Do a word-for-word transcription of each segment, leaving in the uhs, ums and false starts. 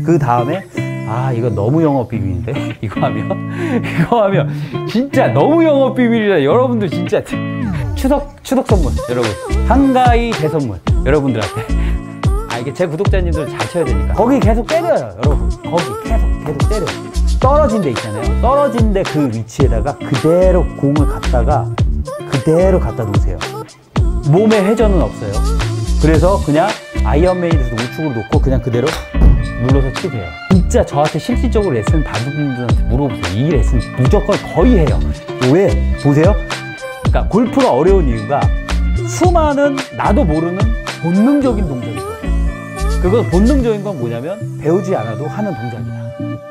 그 다음에 아 이거 너무 영업 비밀인데 이거 하면 이거 하면 진짜 너무 영업 비밀이라 여러분들 진짜 추석 추석 선물 여러분 한가위 대선물 여러분들한테 아 이게 제 구독자님들 잘 쳐야 되니까 거기 계속 때려요 여러분 거기 계속 계속 때려 떨어진 데 있잖아요 떨어진 데 그 위치에다가 그대로 공을 갖다가 그대로 갖다 놓으세요 몸에 회전은 없어요 그래서 그냥 아이언맨에서 우측으로 놓고 그냥 그대로 눌러서 치세요 진짜 저한테 실질적으로 레슨 받은 분들한테 물어보세요 이 레슨 무조건 거의 해요 왜? 보세요 그러니까 골프가 어려운 이유가 수많은 나도 모르는 본능적인 동작이 있어요 그건 본능적인 건 뭐냐면 배우지 않아도 하는 동작이야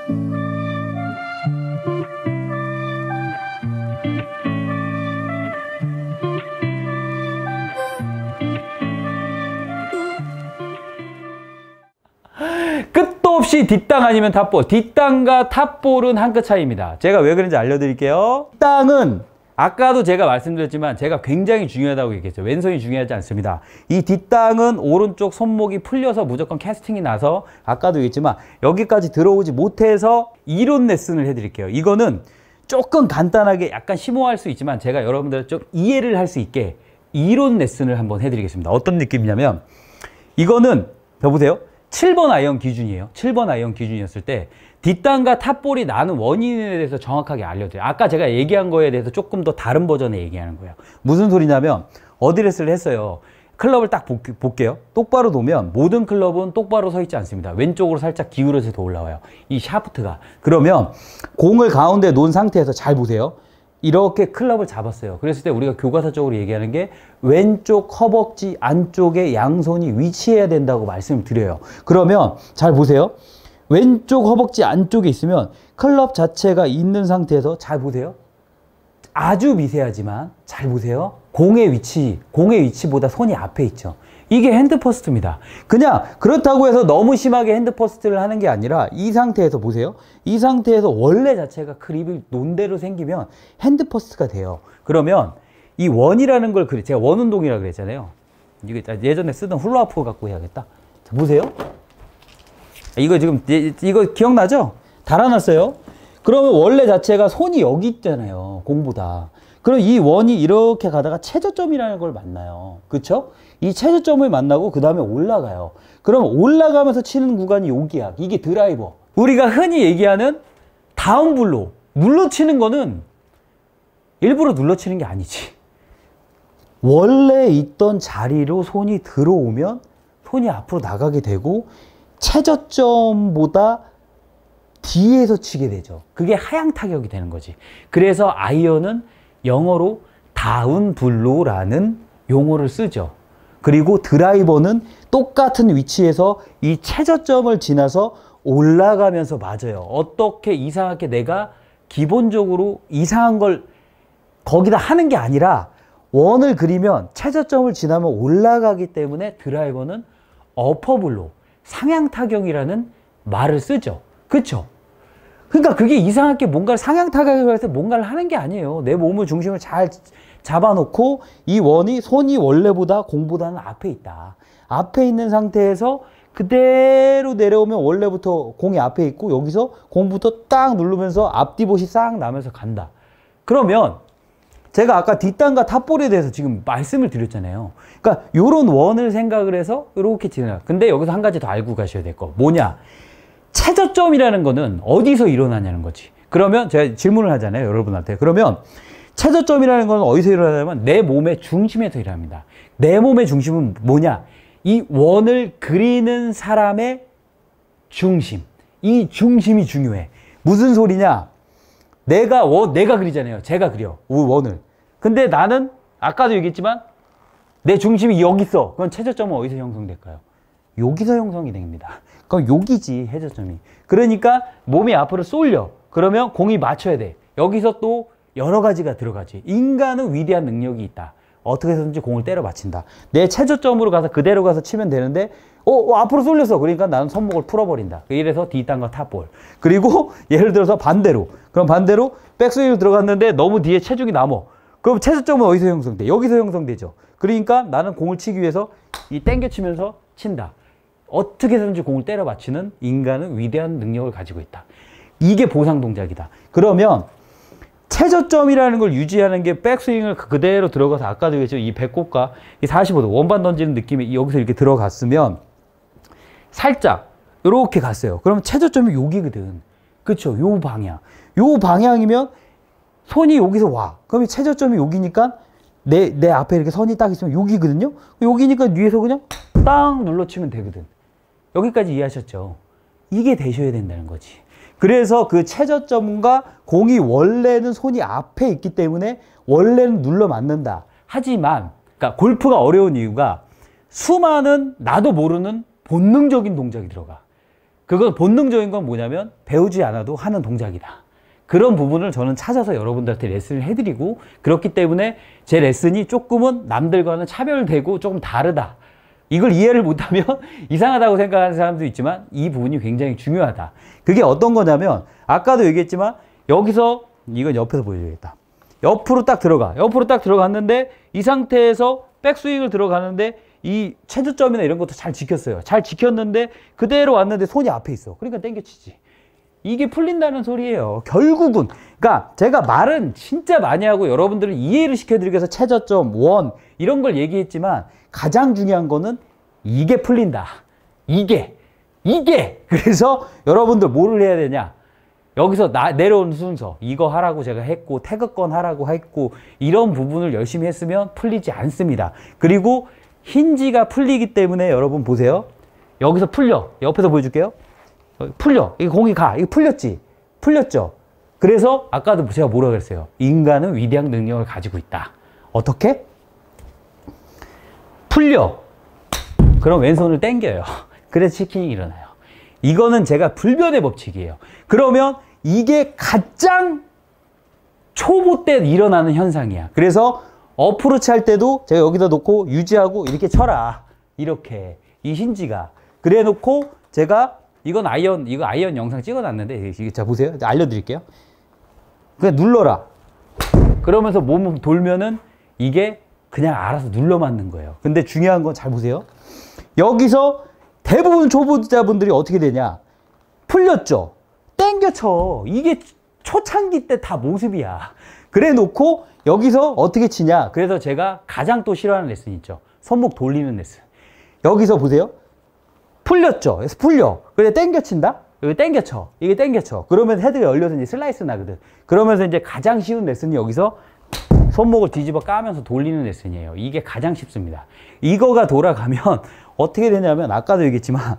끝도 없이 뒷땅 아니면 탑볼 뒷땅과 탑볼은 한 끗 차이입니다 제가 왜 그런지 알려드릴게요 뒷땅은 아까도 제가 말씀드렸지만 제가 굉장히 중요하다고 얘기했죠 왼손이 중요하지 않습니다 이 뒷땅은 오른쪽 손목이 풀려서 무조건 캐스팅이 나서 아까도 얘기했지만 여기까지 들어오지 못해서 이론 레슨을 해드릴게요 이거는 조금 간단하게 약간 심오할 수 있지만 제가 여러분들 좀 이해를 할 수 있게 이론 레슨을 한번 해드리겠습니다 어떤 느낌이냐면 이거는 여보세요 칠 번 아이언 기준이에요 칠 번 아이언 기준이었을 때 뒷땅과 탑볼이 나는 원인에 대해서 정확하게 알려드려요 아까 제가 얘기한 거에 대해서 조금 더 다른 버전의 얘기하는 거예요 무슨 소리냐면 어디 레슨을 했어요 클럽을 딱 볼게요 똑바로 놓으면 모든 클럽은 똑바로 서 있지 않습니다 왼쪽으로 살짝 기울어서 더 올라와요 이 샤프트가 그러면 공을 가운데 놓은 상태에서 잘 보세요 이렇게 클럽을 잡았어요 그랬을 때 우리가 교과서적으로 얘기하는 게 왼쪽 허벅지 안쪽에 양손이 위치해야 된다고 말씀을 드려요 그러면 잘 보세요 왼쪽 허벅지 안쪽에 있으면 클럽 자체가 있는 상태에서 잘 보세요 아주 미세하지만 잘 보세요 공의 위치 공의 위치보다 손이 앞에 있죠 이게 핸드 퍼스트입니다 그냥 그렇다고 해서 너무 심하게 핸드 퍼스트를 하는 게 아니라 이 상태에서 보세요 이 상태에서 원래 자체가 그립이 논대로 생기면 핸드 퍼스트가 돼요 그러면 이 원이라는 걸 그래 제가 원 운동이라고 그랬잖아요 이거 예전에 쓰던 훌라후프 갖고 해야겠다 자, 보세요 이거 지금 이거 기억나죠? 달아놨어요 그러면 원래 자체가 손이 여기 있잖아요 공보다 그럼 이 원이 이렇게 가다가 최저점이라는 걸 만나요 그쵸? 이 최저점을 만나고 그 다음에 올라가요 그럼 올라가면서 치는 구간이 여기야 이게 드라이버 우리가 흔히 얘기하는 다운블로 눌러치는 거는 일부러 눌러치는 게 아니지 원래 있던 자리로 손이 들어오면 손이 앞으로 나가게 되고 최저점보다 뒤에서 치게 되죠 그게 하향 타격이 되는 거지 그래서 아이언은 영어로 다운블로라는 용어를 쓰죠 그리고 드라이버는 똑같은 위치에서 이 최저점을 지나서 올라가면서 맞아요 어떻게 이상하게 내가 기본적으로 이상한 걸 거기다 하는 게 아니라 원을 그리면 최저점을 지나면 올라가기 때문에 드라이버는 어퍼블로 상향 타격이라는 말을 쓰죠 그쵸? 그러니까 그게 이상하게 뭔가를 상향 타격을 할 때 뭔가를 하는 게 아니에요 내 몸의 중심을 잘 잡아놓고 이 원이 손이 원래보다 공보다는 앞에 있다 앞에 있는 상태에서 그대로 내려오면 원래부터 공이 앞에 있고 여기서 공부터 딱 누르면서 앞뒤봇이 싹 나면서 간다 그러면 제가 아까 뒷땅과 탑볼에 대해서 지금 말씀을 드렸잖아요 그러니까 요런 원을 생각을 해서 이렇게 진행 근데 여기서 한 가지 더 알고 가셔야 될 거 뭐냐 최저점이라는 거는 어디서 일어나냐는 거지 그러면 제가 질문을 하잖아요 여러분한테 그러면 최저점이라는 건 어디서 일어나냐면 내 몸의 중심에서 일어납니다 내 몸의 중심은 뭐냐 이 원을 그리는 사람의 중심 이 중심이 중요해 무슨 소리냐 내가 원 내가 그리잖아요 제가 그려 원을 근데 나는 아까도 얘기했지만 내 중심이 여기 있어 그럼 최저점은 어디서 형성될까요 여기서 형성이 됩니다 그럼 여기지 최저점이 그러니까 몸이 앞으로 쏠려 그러면 공이 맞춰야 돼 여기서 또 여러 가지가 들어가지 이인간은 위대한 능력이 있다 어떻게 해서든지 공을 때려 맞힌다 내 최저점으로 가서 그대로 가서 치면 되는데 어, 어 앞으로 쏠렸어 그러니까 나는 손목을 풀어버린다 이래서 뒷땅과 탑볼 그리고 예를 들어서 반대로 그럼 반대로 백스윙으로 들어갔는데 너무 뒤에 체중이 남어 그럼 최저점은 어디서 형성돼? 여기서 형성되죠 그러니까 나는 공을 치기 위해서 이 땡겨 치면서 친다 어떻게든지 공을 때려 맞히는 인간은 위대한 능력을 가지고 있다. 이게 보상 동작이다. 그러면 최저점이라는 걸 유지하는 게 백스윙을 그대로 들어가서 아까도 얘기했죠. 이 배꼽과 이 사십오 도 원반 던지는 느낌이 여기서 이렇게 들어갔으면 살짝 이렇게 갔어요. 그러면 최저점이 여기거든. 그쵸? 요 방향. 요 방향이면 손이 여기서 와. 그러면 최저점이 여기니까 내, 내 앞에 이렇게 선이 딱 있으면 여기거든요? 여기니까 위에서 그냥 딱 눌러치면 되거든. 여기까지 이해하셨죠? 이게 되셔야 된다는 거지. 그래서 그 최저점과 공이 원래는 손이 앞에 있기 때문에 원래는 눌러 맞는다. 하지만, 그러니까 골프가 어려운 이유가 수많은 나도 모르는 본능적인 동작이 들어가. 그건 본능적인 건 뭐냐면 배우지 않아도 하는 동작이다. 그런 부분을 저는 찾아서 여러분들한테 레슨을 해드리고, 그렇기 때문에 제 레슨이 조금은 남들과는 차별되고 조금 다르다. 이걸 이해를 못하면 이상하다고 생각하는 사람도 있지만 이 부분이 굉장히 중요하다. 그게 어떤 거냐면 아까도 얘기했지만 여기서 이건 옆에서 보여줘야겠다. 옆으로 딱 들어가. 옆으로 딱 들어갔는데 이 상태에서 백스윙을 들어가는데 이 최저점이나 이런 것도 잘 지켰어요. 잘 지켰는데 그대로 왔는데 손이 앞에 있어. 그러니까 땡겨치지. 이게 풀린다는 소리예요. 결국은. 그러니까 제가 말은 진짜 많이 하고 여러분들을 이해를 시켜드리기 위해서 최저점, 원 이런 걸 얘기했지만 가장 중요한 거는 이게 풀린다. 이게. 이게. 그래서 여러분들 뭐를 해야 되냐. 여기서 나, 내려오는 순서. 이거 하라고 제가 했고 태극권 하라고 했고 이런 부분을 열심히 했으면 풀리지 않습니다. 그리고 힌지가 풀리기 때문에 여러분 보세요. 여기서 풀려. 옆에서 보여줄게요. 풀려. 이 공이 가. 이거 풀렸지? 풀렸죠? 그래서 아까도 제가 뭐라 그랬어요? 인간은 위대한 능력을 가지고 있다. 어떻게? 풀려. 그럼 왼손을 당겨요. 그래서 치킨이 일어나요. 이거는 제가 불변의 법칙이에요. 그러면 이게 가장 초보 때 일어나는 현상이야. 그래서 어프로치 할 때도 제가 여기다 놓고 유지하고 이렇게 쳐라. 이렇게. 이 힌지가. 그래 놓고 제가 이건 아이언, 이거 아이언 영상 찍어놨는데, 자, 보세요. 알려드릴게요. 그냥 눌러라. 그러면서 몸 돌면은 이게 그냥 알아서 눌러 맞는 거예요. 근데 중요한 건 잘 보세요. 여기서 대부분 초보자분들이 어떻게 되냐. 풀렸죠? 땡겨쳐. 이게 초창기 때 다 모습이야. 그래 놓고 여기서 어떻게 치냐. 그래서 제가 가장 또 싫어하는 레슨 있죠. 손목 돌리는 레슨. 여기서 보세요. 풀렸죠? 그래서 풀려. 그래 땡겨친다? 여기 땡겨쳐. 이게 땡겨쳐. 그러면 헤드가 열려서 이제 슬라이스 나거든. 그러면서 이제 가장 쉬운 레슨이 여기서 손목을 뒤집어 까면서 돌리는 레슨이에요. 이게 가장 쉽습니다. 이거가 돌아가면 어떻게 되냐면 아까도 얘기했지만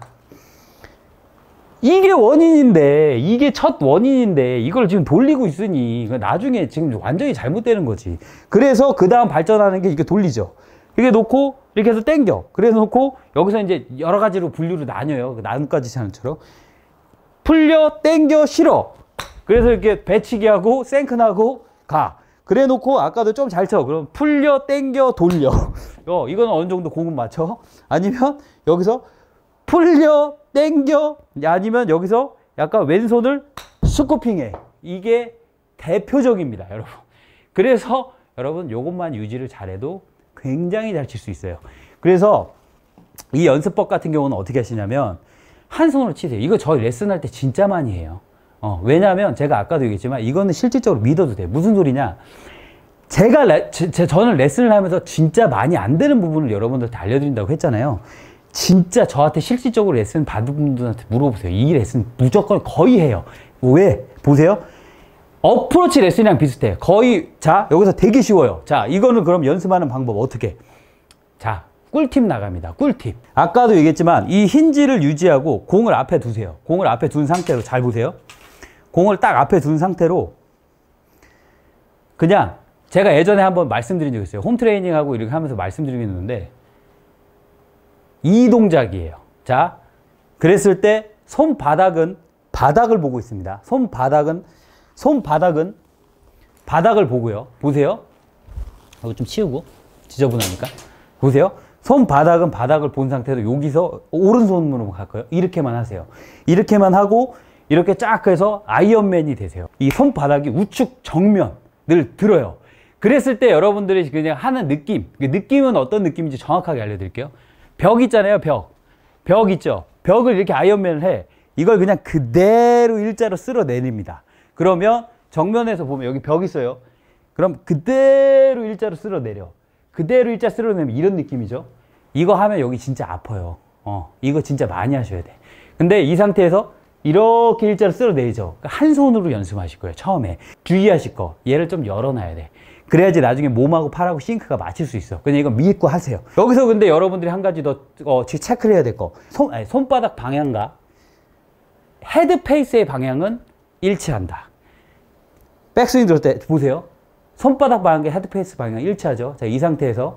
이게 원인인데 이게 첫 원인인데 이걸 지금 돌리고 있으니 나중에 지금 완전히 잘못되는 거지. 그래서 그 다음 발전하는 게 이렇게 돌리죠. 이렇게 놓고 이렇게 해서 땡겨. 그래 놓고 여기서 이제 여러 가지로 분류로 나뉘어요. 나뭇가지 차는처럼 풀려, 땡겨, 실어. 그래서 이렇게 배치기 하고 생크 나고 가. 그래 놓고 아까도 좀 잘 쳐. 그럼 풀려, 땡겨, 돌려. 어, 이거는 어느 정도 공은 맞춰. 아니면 여기서 풀려, 땡겨. 아니면 여기서 약간 왼손을 스쿠핑해. 이게 대표적입니다, 여러분. 그래서 여러분 요것만 유지를 잘해도 굉장히 잘 칠 수 있어요. 그래서 이 연습법 같은 경우는 어떻게 하시냐면 한 손으로 치세요. 이거 저희 레슨할 때 진짜 많이 해요. 어, 왜냐하면 제가 아까도 얘기했지만 이거는 실질적으로 믿어도 돼요. 무슨 소리냐. 제가 레, 제, 저는 레슨을 하면서 진짜 많이 안 되는 부분을 여러분들한테 알려드린다고 했잖아요. 진짜 저한테 실질적으로 레슨 받은 분들한테 물어보세요. 이 레슨 무조건 거의 해요. 왜? 보세요. 어프로치 레슨이랑 비슷해. 거의. 자, 여기서 되게 쉬워요. 자, 이거는 그럼 연습하는 방법 어떻게? 자, 꿀팁 나갑니다. 꿀팁. 아까도 얘기했지만 이 힌지를 유지하고 공을 앞에 두세요. 공을 앞에 둔 상태로. 잘 보세요. 공을 딱 앞에 둔 상태로 그냥 제가 예전에 한번 말씀드린 적 있어요. 홈 트레이닝하고 이렇게 하면서 말씀드리겠는데 이 동작이에요. 자, 그랬을 때 손바닥은 바닥을 보고 있습니다. 손바닥은 손바닥은 바닥을 보고요. 보세요. 이거 좀 치우고 지저분하니까. 보세요. 손바닥은 바닥을 본 상태로 여기서 오른손으로 갈까요? 이렇게만 하세요. 이렇게만 하고 이렇게 쫙 해서 아이언맨이 되세요. 이 손바닥이 우측 정면을 들어요. 그랬을 때 여러분들이 그냥 하는 느낌, 느낌은 어떤 느낌인지 정확하게 알려드릴게요. 벽 있잖아요, 벽. 벽 있죠? 벽을 이렇게 아이언맨을 해. 이걸 그냥 그대로 일자로 쓸어내립니다. 그러면 정면에서 보면 여기 벽 있어요. 그럼 그대로 일자로 쓸어내려. 그대로 일자 쓸어내면 이런 느낌이죠. 이거 하면 여기 진짜 아파요. 어, 이거 진짜 많이 하셔야 돼. 근데 이 상태에서 이렇게 일자로 쓸어내죠. 그러니까 한 손으로 연습하실 거예요. 처음에. 주의하실 거. 얘를 좀 열어놔야 돼. 그래야지 나중에 몸하고 팔하고 싱크가 맞출 수 있어. 그냥 이거 믿고 하세요. 여기서 근데 여러분들이 한 가지 더 어, 체크를 해야 될 거. 손, 아니, 손바닥 방향과 헤드 페이스의 방향은 일치한다. 백스윙 들을 때 보세요. 손바닥 방향과 헤드 페이스 방향 일치하죠. 자, 이 상태에서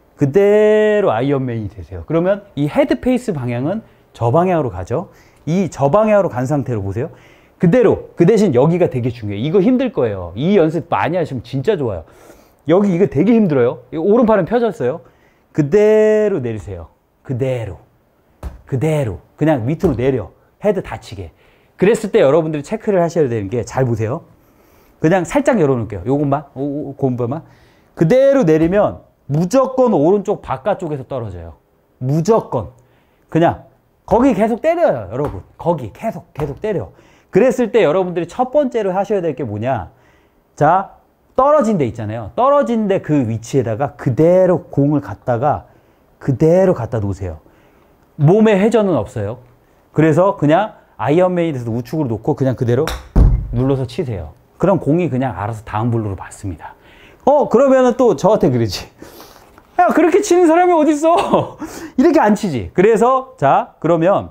그대로 아이언맨이 되세요. 그러면 이 헤드 페이스 방향은 저 방향으로 가죠. 이 저 방향으로 간 상태로 보세요. 그대로. 그 대신 여기가 되게 중요해요. 이거 힘들 거예요. 이 연습 많이 하시면 진짜 좋아요. 여기 이거 되게 힘들어요. 오른팔은 펴졌어요. 그대로 내리세요. 그대로. 그대로. 그냥 밑으로 내려. 헤드 닫히게. 그랬을 때 여러분들이 체크를 하셔야 되는 게, 잘 보세요. 그냥 살짝 열어놓을게요. 요것만. 오, 곰바만. 그대로 내리면 무조건 오른쪽 바깥쪽에서 떨어져요. 무조건. 그냥 거기 계속 때려요, 여러분. 거기 계속 계속 때려. 그랬을 때 여러분들이 첫 번째로 하셔야 될 게 뭐냐. 자, 떨어진 데 있잖아요. 떨어진 데 그 위치에다가 그대로 공을 갖다가 그대로 갖다 놓으세요. 몸에 회전은 없어요. 그래서 그냥 아이언맨이 돼서 우측으로 놓고 그냥 그대로 눌러서 치세요. 그럼 공이 그냥 알아서 다음 볼로 맞습니다. 어, 그러면은 또 저한테 그러지. 야, 그렇게 치는 사람이 어딨어? 이렇게 안 치지. 그래서, 자, 그러면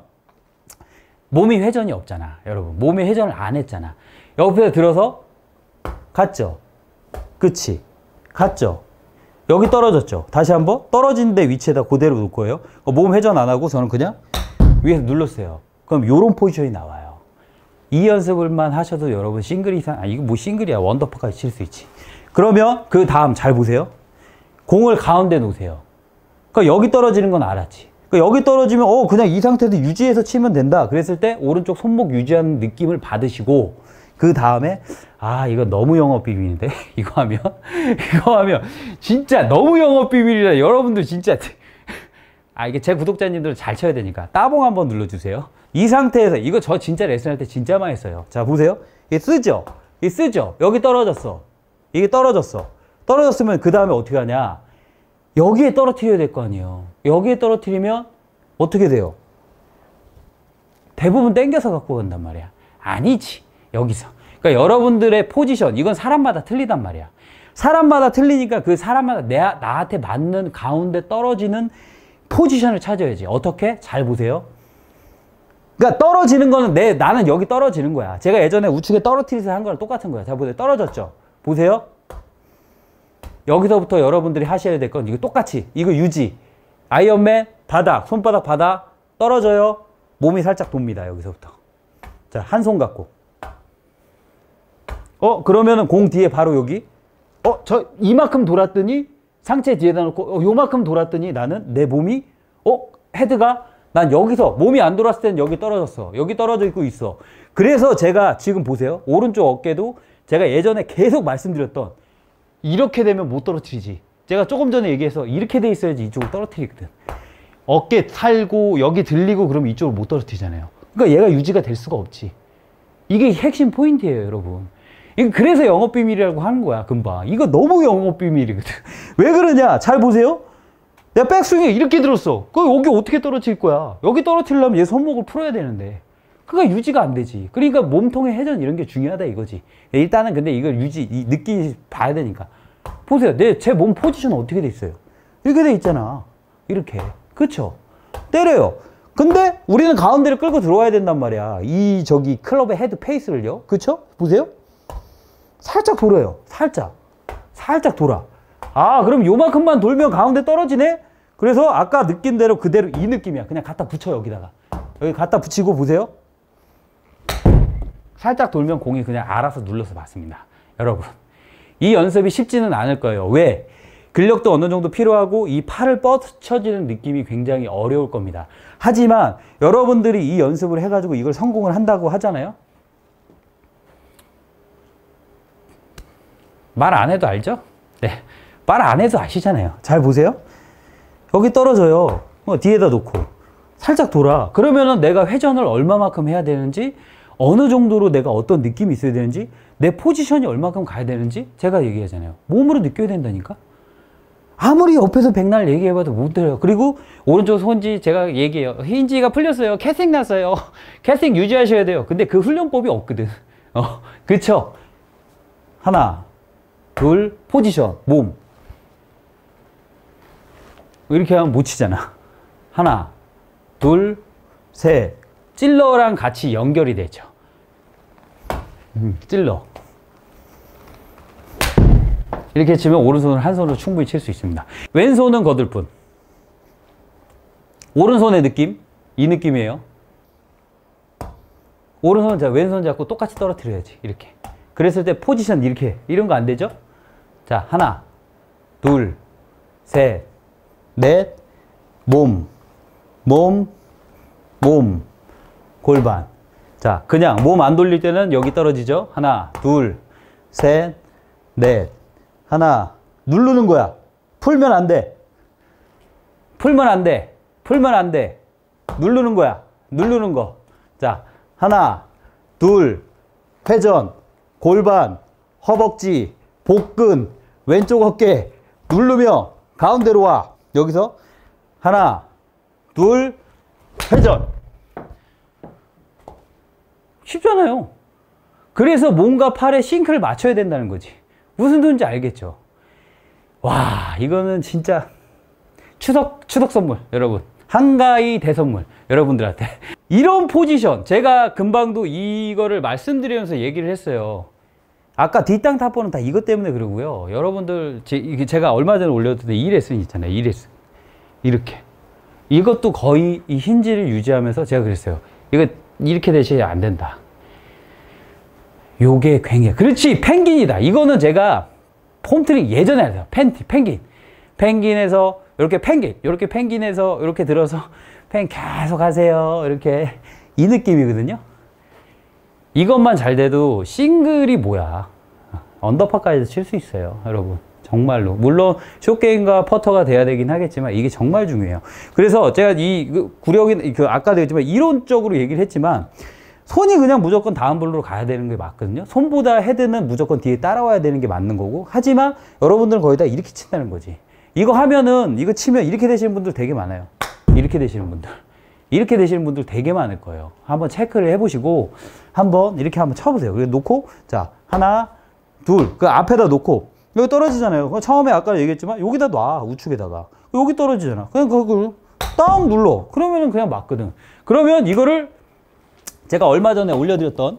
몸이 회전이 없잖아, 여러분. 몸이 회전을 안 했잖아. 옆에 들어서 갔죠? 그치? 갔죠? 여기 떨어졌죠? 다시 한번 떨어진 데 위치에다 그대로 놓을 거예요. 몸 회전 안 하고 저는 그냥 위에서 눌렀어요. 그럼 요런 포지션이 나와요. 이 연습을만 하셔도 여러분 싱글 이상, 아, 이거 뭐 싱글이야. 원더퍼까지 칠 수 있지. 그러면 그 다음 잘 보세요. 공을 가운데 놓으세요. 그러니까 여기 떨어지는 건 알았지. 그러니까 여기 떨어지면 어 그냥 이 상태도 유지해서 치면 된다. 그랬을 때 오른쪽 손목 유지하는 느낌을 받으시고, 그 다음에 아 이거 너무 영업 비밀인데 이거 하면 이거 하면 진짜 너무 영업 비밀이라 여러분들 진짜 아 이게 제 구독자님들 잘 쳐야 되니까 따봉 한번 눌러주세요. 이 상태에서 이거 저 진짜 레슨할 때 진짜 많이 했어요. 자 보세요. 이게 쓰죠? 이게 쓰죠? 여기 떨어졌어. 이게 떨어졌어. 떨어졌으면 그 다음에 어떻게 하냐. 여기에 떨어뜨려야 될 거 아니에요. 여기에 떨어뜨리면 어떻게 돼요? 대부분 땡겨서 갖고 간단 말이야. 아니지. 여기서. 그러니까 여러분들의 포지션, 이건 사람마다 틀리단 말이야. 사람마다 틀리니까 그 사람마다 내, 나한테 맞는 가운데 떨어지는 포지션을 찾아야지. 어떻게? 잘 보세요. 그러니까 떨어지는 거는 내, 나는 여기 떨어지는 거야. 제가 예전에 우측에 떨어뜨리서 한 거랑 똑같은 거야. 자, 보세요. 떨어졌죠? 보세요. 여기서부터 여러분들이 하셔야 될 건 이거 똑같이. 이거 유지. 아이언맨, 바닥, 손바닥 바닥, 떨어져요. 몸이 살짝 돕니다. 여기서부터. 자, 한 손 갖고. 어, 그러면은 공 뒤에 바로 여기. 어, 저 이만큼 돌았더니 상체 뒤에다 놓고 어, 요만큼 돌았더니 나는 내 몸이 어, 헤드가 난 여기서 몸이 안 돌았을 때는 여기 떨어졌어. 여기 떨어져 있고 있어. 그래서 제가 지금 보세요. 오른쪽 어깨도 제가 예전에 계속 말씀드렸던 이렇게 되면 못 떨어뜨리지. 제가 조금 전에 얘기해서 이렇게 돼 있어야지 이쪽을 떨어뜨리거든. 어깨 살고 여기 들리고 그러면 이쪽을 못 떨어뜨리잖아요. 그러니까 얘가 유지가 될 수가 없지. 이게 핵심 포인트예요, 여러분. 이거 그래서 영업비밀이라고 하는 거야, 금방. 이거 너무 영업비밀이거든. 왜 그러냐? 잘 보세요. 내가 백스윙에 이렇게 들었어. 그 여기 어떻게 떨어뜨릴 거야? 여기 떨어뜨리려면 얘 손목을 풀어야 되는데. 그가 유지가 안 되지. 그러니까 몸통의 회전 이런 게 중요하다 이거지. 일단은 근데 이걸 유지, 이 느끼 봐야 되니까. 보세요. 내, 제 몸 포지션 어떻게 돼 있어요? 이렇게 돼 있잖아. 이렇게. 그쵸? 때려요. 근데 우리는 가운데를 끌고 들어와야 된단 말이야. 이 저기 클럽의 헤드 페이스를요. 그쵸? 보세요. 살짝 돌아요. 살짝. 살짝 돌아. 아, 그럼 요만큼만 돌면 가운데 떨어지네? 그래서 아까 느낀 대로 그대로 이 느낌이야. 그냥 갖다 붙여, 여기다가. 여기 갖다 붙이고 보세요. 살짝 돌면 공이 그냥 알아서 눌러서 맞습니다. 여러분. 이 연습이 쉽지는 않을 거예요. 왜? 근력도 어느 정도 필요하고 이 팔을 뻗쳐지는 느낌이 굉장히 어려울 겁니다. 하지만 여러분들이 이 연습을 해가지고 이걸 성공을 한다고 하잖아요. 말 안 해도 알죠? 네. 말 안 해도 아시잖아요. 잘 보세요. 여기 떨어져요. 어, 뒤에다 놓고. 살짝 돌아. 그러면은 내가 회전을 얼마만큼 해야 되는지, 어느 정도로 내가 어떤 느낌이 있어야 되는지, 내 포지션이 얼마만큼 가야 되는지 제가 얘기하잖아요. 몸으로 느껴야 된다니까. 아무리 옆에서 백날 얘기해봐도 못 들어요. 그리고 오른쪽 손지 제가 얘기해요. 힌지가 풀렸어요. 캐스팅 났어요. 캐스팅 유지하셔야 돼요. 근데 그 훈련법이 없거든. 어, 그쵸? 하나, 둘, 포지션, 몸. 이렇게 하면 못 치잖아. 하나, 둘, 셋. 찔러랑 같이 연결이 되죠. 음, 찔러. 이렇게 치면 오른손을 한 손으로 충분히 칠 수 있습니다. 왼손은 거들 뿐. 오른손의 느낌, 이 느낌이에요. 오른손 자 왼손 잡고 똑같이 떨어뜨려야지. 이렇게. 그랬을 때 포지션 이렇게, 이런 거 안 되죠? 자, 하나, 둘, 셋, 넷, 몸, 몸, 몸, 골반. 자, 그냥 몸 안 돌릴 때는 여기 떨어지죠? 하나, 둘, 셋, 넷. 하나, 누르는 거야. 풀면 안 돼. 풀면 안 돼. 풀면 안 돼. 누르는 거야. 누르는 거. 자, 하나, 둘, 회전, 골반, 허벅지, 복근, 왼쪽 어깨, 누르며 가운데로 와. 여기서 하나, 둘, 회전. 쉽잖아요. 그래서 몸과 팔의 싱크를 맞춰야 된다는 거지. 무슨 소리인지 알겠죠? 와, 이거는 진짜 추석, 추석 선물, 여러분. 한가위 대선물, 여러분들한테. 이런 포지션, 제가 금방도 이거를 말씀드리면서 얘기를 했어요. 아까 뒷땅 탑볼은 다 이것 때문에 그러고요. 여러분들, 제, 제가 얼마 전에 올려드렸던 이 레슨 있잖아요. 이 레슨. 이렇게. 이것도 거의 이 힌지를 유지하면서 제가 그랬어요. 이거 이렇게 되셔야 안 된다. 요게 굉장히, 그렇지, 펭귄이다. 이거는 제가 폼트릭 예전에 했어요. 팬티, 펭귄. 펭귄에서, 이렇게 펭귄, 이렇게 펭귄에서 이렇게 들어서 펭 계속 하세요. 이렇게. 이 느낌이거든요. 이것만 잘 돼도 싱글이 뭐야. 언더파까지도 칠 수 있어요. 여러분. 정말로. 물론 숏게임과 퍼터가 돼야 되긴 하겠지만 이게 정말 중요해요. 그래서 제가 이 구력이, 그 아까도 했지만 이론적으로 얘기를 했지만 손이 그냥 무조건 다운 볼로 가야 되는 게 맞거든요. 손보다 헤드는 무조건 뒤에 따라와야 되는 게 맞는 거고. 하지만 여러분들은 거의 다 이렇게 친다는 거지. 이거 하면은, 이거 치면 이렇게 되시는 분들 되게 많아요. 이렇게 되시는 분들. 이렇게 되시는 분들 되게 많을 거예요. 한번 체크를 해보시고 한번 이렇게 한번 쳐보세요. 그래서 놓고, 자, 하나, 둘, 그 앞에다 놓고, 여기 떨어지잖아요. 처음에 아까 얘기했지만 여기다 놔, 우측에다가. 여기 떨어지잖아. 그냥 그걸 딱 눌러. 그러면은 그냥 맞거든. 그러면 이거를 제가 얼마 전에 올려드렸던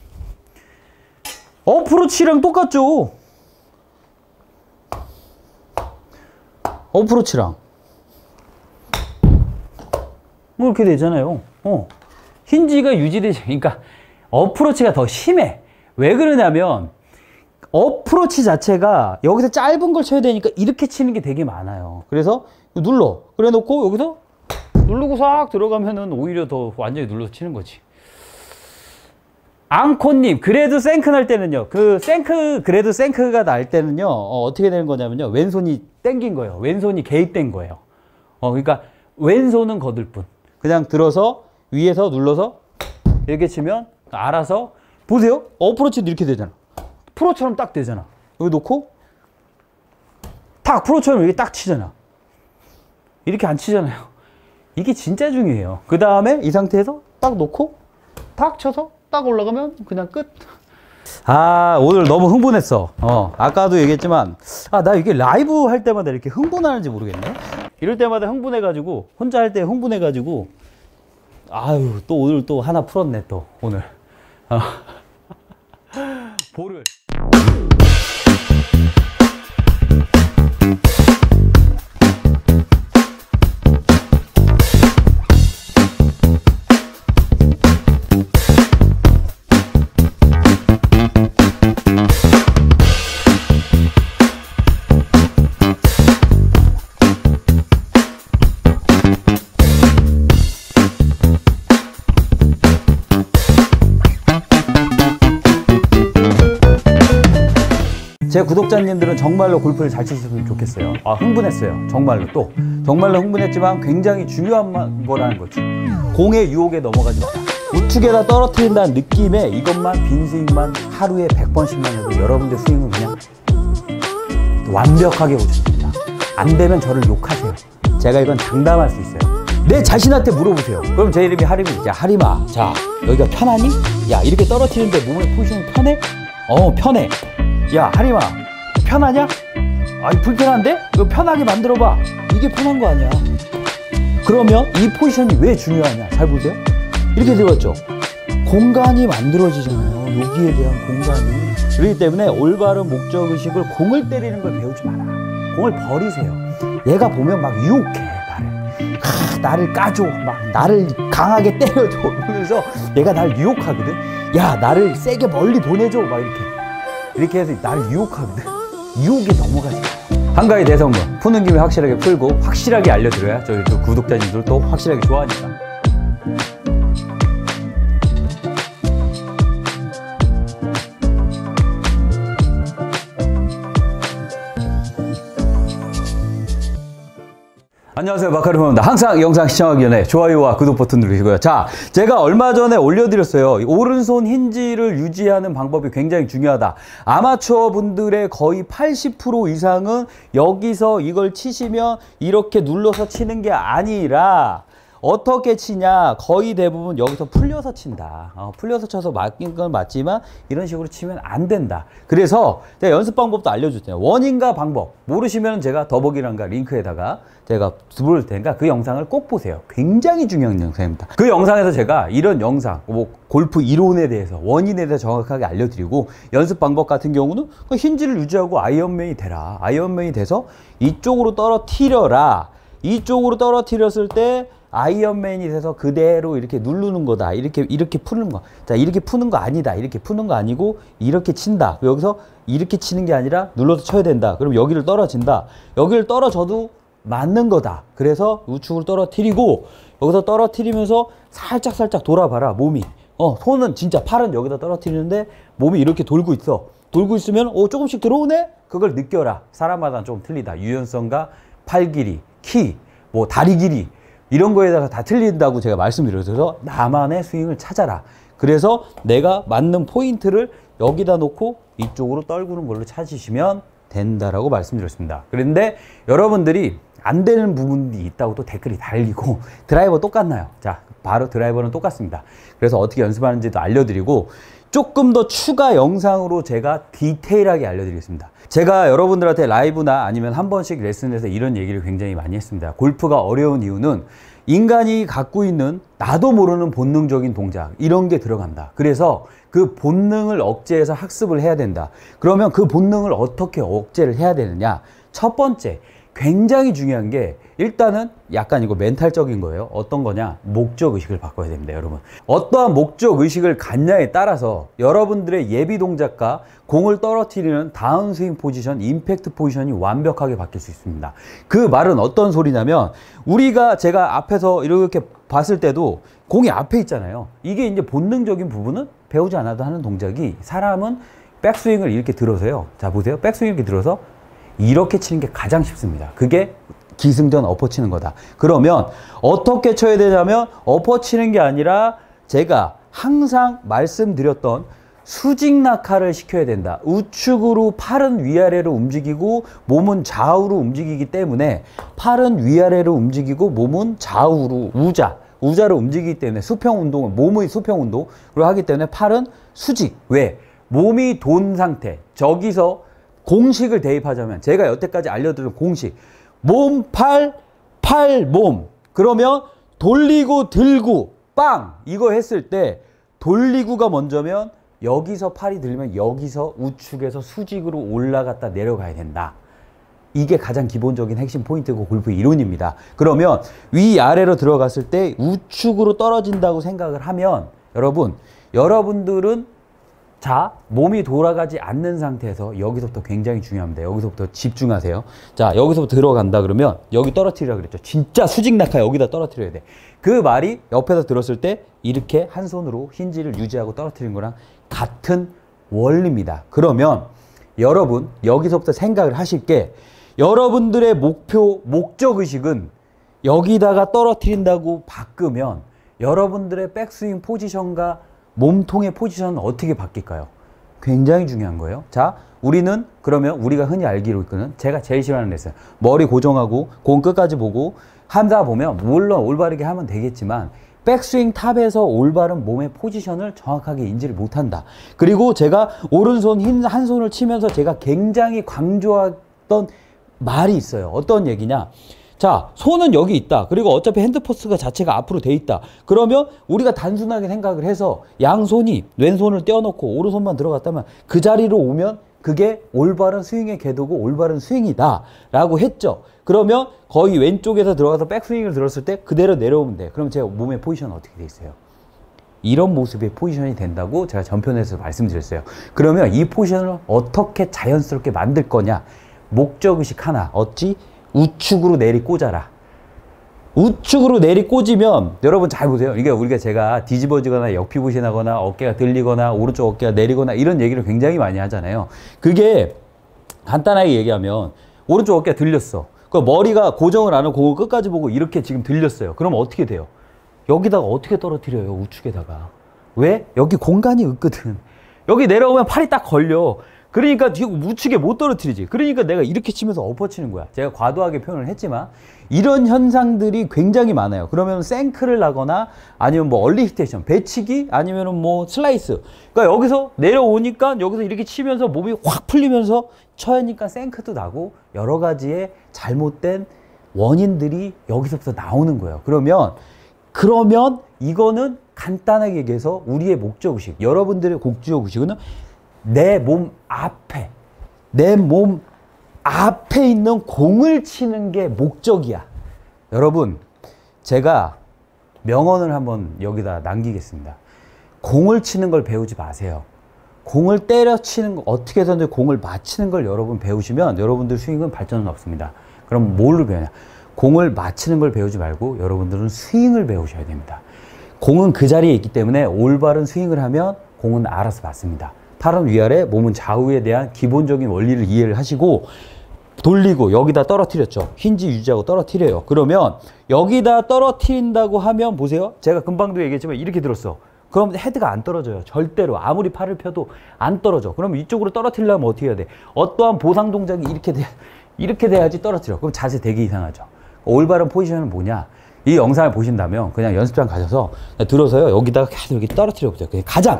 어프로치랑 똑같죠. 어프로치랑 뭐 이렇게 되잖아요. 어. 힌지가 유지되죠. 그러니까 어프로치가 더 심해. 왜 그러냐면 어프로치 자체가 여기서 짧은 걸 쳐야 되니까 이렇게 치는 게 되게 많아요. 그래서 눌러. 그래 놓고 여기서 누르고 싹 들어가면은 오히려 더 완전히 눌러서 치는 거지. 앙코님, 그래도 생크 날 때는요. 그 생크, 그래도 생크가 날 때는요. 어, 어떻게 되는 거냐면요. 왼손이 땡긴 거예요. 왼손이 개입된 거예요. 어, 그러니까 왼손은 거들 뿐. 그냥 들어서 위에서 눌러서 이렇게 치면 알아서 보세요. 어프로치도 이렇게 되잖아. 프로처럼 딱 되잖아. 여기 놓고 탁 프로처럼 이렇게 딱 치잖아. 이렇게 안 치잖아요. 이게 진짜 중요해요. 그 다음에 이 상태에서 딱 놓고 탁 쳐서 딱 올라가면 그냥 끝. 아, 오늘 너무 흥분했어. 어, 아까도 얘기했지만 아, 나 이게 라이브 할 때마다 이렇게 흥분하는지 모르겠네. 이럴 때마다 흥분해가지고 혼자 할 때 흥분해가지고 아유, 또 오늘 또 하나 풀었네 또 오늘. 어. 볼을 제 구독자님들은 정말로 골프를 잘 치셨으면 좋겠어요. 아, 흥분했어요. 정말로. 또 정말로 흥분했지만 굉장히 중요한 거라는 거지. 공의 유혹에 넘어가지 마라. 우측에다 떨어뜨린다는 느낌에 이것만 빈 스윙만 하루에 백 번씩만 해도 여러분들 스윙은 그냥 완벽하게 오십니다. 안 되면 저를 욕하세요. 제가 이건 장담할 수 있어요. 내 자신한테 물어보세요. 그럼 제 이름이 하림이. 야, 하림아, 자, 여기가 편하니? 야, 이렇게 떨어뜨리는데 몸의 포지션이 편해? 어, 편해. 야, 하림아, 편하냐? 아니, 불편한데? 이거 편하게 만들어봐. 이게 편한 거 아니야. 그러면 이 포지션이 왜 중요하냐? 잘 보세요. 이렇게 들어갔죠? 공간이 만들어지잖아요. 여기에 대한 공간이. 그렇기 때문에 올바른 목적의식을 공을 때리는 걸 배우지 마라. 공을 버리세요. 얘가 보면 막 유혹해, 나를. 아, 나를 까줘. 막 나를 강하게 때려줘. 그러면서 얘가 날 유혹하거든. 야, 나를 세게 멀리 보내줘. 막 이렇게. 이렇게 해서 나를 유혹하거든. 유혹에 넘어가지 마요. 한가위 대성공. 푸는 김에 확실하게 풀고 확실하게 알려드려야 저희 또 구독자님들도 확실하게 좋아하니까. 안녕하세요, 마카루입니다. 항상 영상 시청하기 전에 좋아요와 구독 버튼 누르시고요. 자, 제가 얼마 전에 올려드렸어요. 오른손 힌지를 유지하는 방법이 굉장히 중요하다. 아마추어 분들의 거의 팔십 퍼센트 이상은 여기서 이걸 치시면 이렇게 눌러서 치는 게 아니라 어떻게 치냐, 거의 대부분 여기서 풀려서 친다. 어, 풀려서 쳐서 맞긴 건 맞지만 이런 식으로 치면 안 된다. 그래서 제가 연습 방법도 알려줬잖아요. 원인과 방법 모르시면 제가 더보기란가 링크에다가 제가 부를 테니까 그 영상을 꼭 보세요. 굉장히 중요한 영상입니다. 그 영상에서 제가 이런 영상, 뭐 골프 이론에 대해서, 원인에 대해서 정확하게 알려드리고, 연습 방법 같은 경우는 그 힌지를 유지하고 아이언맨이 되라. 아이언맨이 돼서 이쪽으로 떨어뜨려라. 이쪽으로 떨어뜨렸을 때 아이언맨이 돼서 그대로 이렇게 누르는 거다. 이렇게, 이렇게 푸는 거. 자, 이렇게 푸는 거 아니다. 이렇게 푸는 거 아니고, 이렇게 친다. 여기서 이렇게 치는 게 아니라 눌러서 쳐야 된다. 그럼 여기를 떨어진다. 여기를 떨어져도 맞는 거다. 그래서 우측으로 떨어뜨리고, 여기서 떨어뜨리면서 살짝 살짝 돌아봐라. 몸이. 어, 손은 진짜 팔은 여기다 떨어뜨리는데, 몸이 이렇게 돌고 있어. 돌고 있으면, 어, 조금씩 들어오네? 그걸 느껴라. 사람마다 좀 틀리다. 유연성과 팔 길이, 키, 뭐 다리 길이, 이런 거에다가 다 틀린다고 제가 말씀드려서 나만의 스윙을 찾아라. 그래서 내가 맞는 포인트를 여기다 놓고 이쪽으로 떨구는 걸로 찾으시면 된다라고 말씀드렸습니다. 그런데 여러분들이 안 되는 부분이 있다고 또 댓글이 달리고, 드라이버 똑같나요? 자, 바로 드라이버는 똑같습니다. 그래서 어떻게 연습하는지도 알려드리고, 조금 더 추가 영상으로 제가 디테일하게 알려드리겠습니다. 제가 여러분들한테 라이브나 아니면 한 번씩 레슨에서 이런 얘기를 굉장히 많이 했습니다. 골프가 어려운 이유는 인간이 갖고 있는 나도 모르는 본능적인 동작, 이런 게 들어간다. 그래서 그 본능을 억제해서 학습을 해야 된다. 그러면 그 본능을 어떻게 억제를 해야 되느냐? 첫 번째, 굉장히 중요한 게, 일단은 약간 이거 멘탈적인 거예요. 어떤 거냐? 목적의식을 바꿔야 됩니다, 여러분. 어떠한 목적의식을 갖냐에 따라서 여러분들의 예비 동작과 공을 떨어뜨리는 다운스윙 포지션, 임팩트 포지션이 완벽하게 바뀔 수 있습니다. 그 말은 어떤 소리냐면, 우리가 제가 앞에서 이렇게 봤을 때도 공이 앞에 있잖아요. 이게 이제 본능적인 부분은 배우지 않아도 하는 동작이, 사람은 백스윙을 이렇게 들어서요. 자, 보세요. 백스윙 이렇게 들어서 이렇게 치는 게 가장 쉽습니다. 그게 기승전 어퍼 치는 거다. 그러면 어떻게 쳐야 되냐면, 어퍼 치는 게 아니라 제가 항상 말씀드렸던 수직 낙하를 시켜야 된다. 우측으로 팔은 위아래로 움직이고 몸은 좌우로 움직이기 때문에, 팔은 위아래로 움직이고 몸은 좌우로, 우자 우자로 움직이기 때문에, 수평 운동을, 몸의 수평 운동을 하기 때문에 팔은 수직. 왜? 몸이 돈 상태. 저기서 공식을 대입하자면, 제가 여태까지 알려드린 공식, 몸, 팔, 팔, 몸. 그러면 돌리고 들고 빵, 이거 했을 때 돌리고가 먼저면 여기서 팔이 들리면 여기서 우측에서 수직으로 올라갔다 내려가야 된다. 이게 가장 기본적인 핵심 포인트고 골프 이론입니다. 그러면 위아래로 들어갔을 때 우측으로 떨어진다고 생각을 하면, 여러분, 여러분들은 자, 몸이 돌아가지 않는 상태에서, 여기서부터 굉장히 중요합니다. 여기서부터 집중하세요. 자, 여기서부터 들어간다 그러면 여기 떨어뜨리라 그랬죠. 진짜 수직 낙하 여기다 떨어뜨려야 돼. 그 말이 옆에서 들었을 때 이렇게 한 손으로 힌지를 유지하고 떨어뜨리는 거랑 같은 원리입니다. 그러면 여러분, 여기서부터 생각을 하실 게, 여러분들의 목표, 목적의식은 여기다가 떨어뜨린다고 바꾸면 여러분들의 백스윙 포지션과 몸통의 포지션은 어떻게 바뀔까요? 굉장히 중요한 거예요. 자, 우리는 그러면 우리가 흔히 알기로 있거든. 제가 제일 싫어하는 레슨. 머리 고정하고 공 끝까지 보고 하다 보면 물론 올바르게 하면 되겠지만 백스윙 탑에서 올바른 몸의 포지션을 정확하게 인지를 못한다. 그리고 제가 오른손 힘 한 손을 치면서 제가 굉장히 강조했던 말이 있어요. 어떤 얘기냐? 자, 손은 여기 있다. 그리고 어차피 핸드포스가 자체가 앞으로 돼 있다. 그러면 우리가 단순하게 생각을 해서 양손이 왼손을 떼어놓고 오른손만 들어갔다면 그 자리로 오면 그게 올바른 스윙의 궤도고 올바른 스윙이다 라고 했죠. 그러면 거의 왼쪽에서 들어가서 백스윙을 들었을 때 그대로 내려오면 돼. 그럼 제 몸의 포지션은 어떻게 돼 있어요? 이런 모습의 포지션이 된다고 제가 전편에서 말씀드렸어요. 그러면 이 포지션을 어떻게 자연스럽게 만들 거냐? 목적의식 하나. 어찌? 우측으로 내리 꽂아라. 우측으로 내리 꽂으면 여러분 잘 보세요. 이게 우리가 제가 뒤집어지거나 역피부신하거나 어깨가 들리거나 오른쪽 어깨가 내리거나 이런 얘기를 굉장히 많이 하잖아요. 그게 간단하게 얘기하면 오른쪽 어깨가 들렸어. 그 머리가 고정을 안 하고 공을 끝까지 보고 이렇게 지금 들렸어요. 그럼 어떻게 돼요? 여기다가 어떻게 떨어뜨려요? 우측에다가. 왜? 여기 공간이 없거든. 여기 내려오면 팔이 딱 걸려. 그러니까 지금 우측에 못 떨어뜨리지. 그러니까 내가 이렇게 치면서 엎어치는 거야. 제가 과도하게 표현을 했지만 이런 현상들이 굉장히 많아요. 그러면 생크를 나거나 아니면 뭐 얼리 히테이션, 배치기 아니면 뭐 슬라이스. 그러니까 여기서 내려오니까 여기서 이렇게 치면서 몸이 확 풀리면서 쳐야니까 생크도 나고 여러 가지의 잘못된 원인들이 여기서부터 나오는 거예요. 그러면 그러면 이거는 간단하게 얘기해서 우리의 목적의식, 여러분들의 목적의식은 내 몸 앞에, 내 몸 앞에 있는 공을 치는 게 목적이야. 여러분, 제가 명언을 한번 여기다 남기겠습니다. 공을 치는 걸 배우지 마세요. 공을 때려치는 거, 어떻게 해서든 공을 맞히는 걸 여러분 배우시면 여러분들 스윙은 발전은 없습니다. 그럼 뭘로 배우냐? 공을 맞히는 걸 배우지 말고 여러분들은 스윙을 배우셔야 됩니다. 공은 그 자리에 있기 때문에 올바른 스윙을 하면 공은 알아서 맞습니다. 팔은 위아래, 몸은 좌우에 대한 기본적인 원리를 이해를 하시고 돌리고 여기다 떨어뜨렸죠. 힌지 유지하고 떨어뜨려요. 그러면 여기다 떨어뜨린다고 하면 보세요. 제가 금방도 얘기했지만 이렇게 들었어. 그럼 헤드가 안 떨어져요. 절대로. 아무리 팔을 펴도 안 떨어져. 그럼 이쪽으로 떨어뜨리려면 어떻게 해야 돼? 어떠한 보상 동작이 이렇게 돼, 이렇게 돼야지 떨어뜨려. 그럼 자세 되게 이상하죠. 올바른 포지션은 뭐냐? 이 영상을 보신다면 그냥 연습장 가셔서 들어서요. 여기다가 계속 이렇게 떨어뜨려 보세요. 가장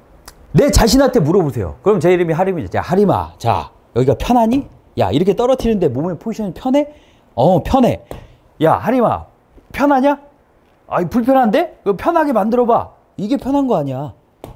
내 자신한테 물어보세요. 그럼 제 이름이 하림이죠. 야, 하림아. 자, 여기가 편하니? 야, 이렇게 떨어뜨리는데 몸의 포지션이 편해? 어, 편해. 야, 하림아. 편하냐? 아이, 불편한데? 이거 편하게 만들어봐. 이게 편한 거 아니야.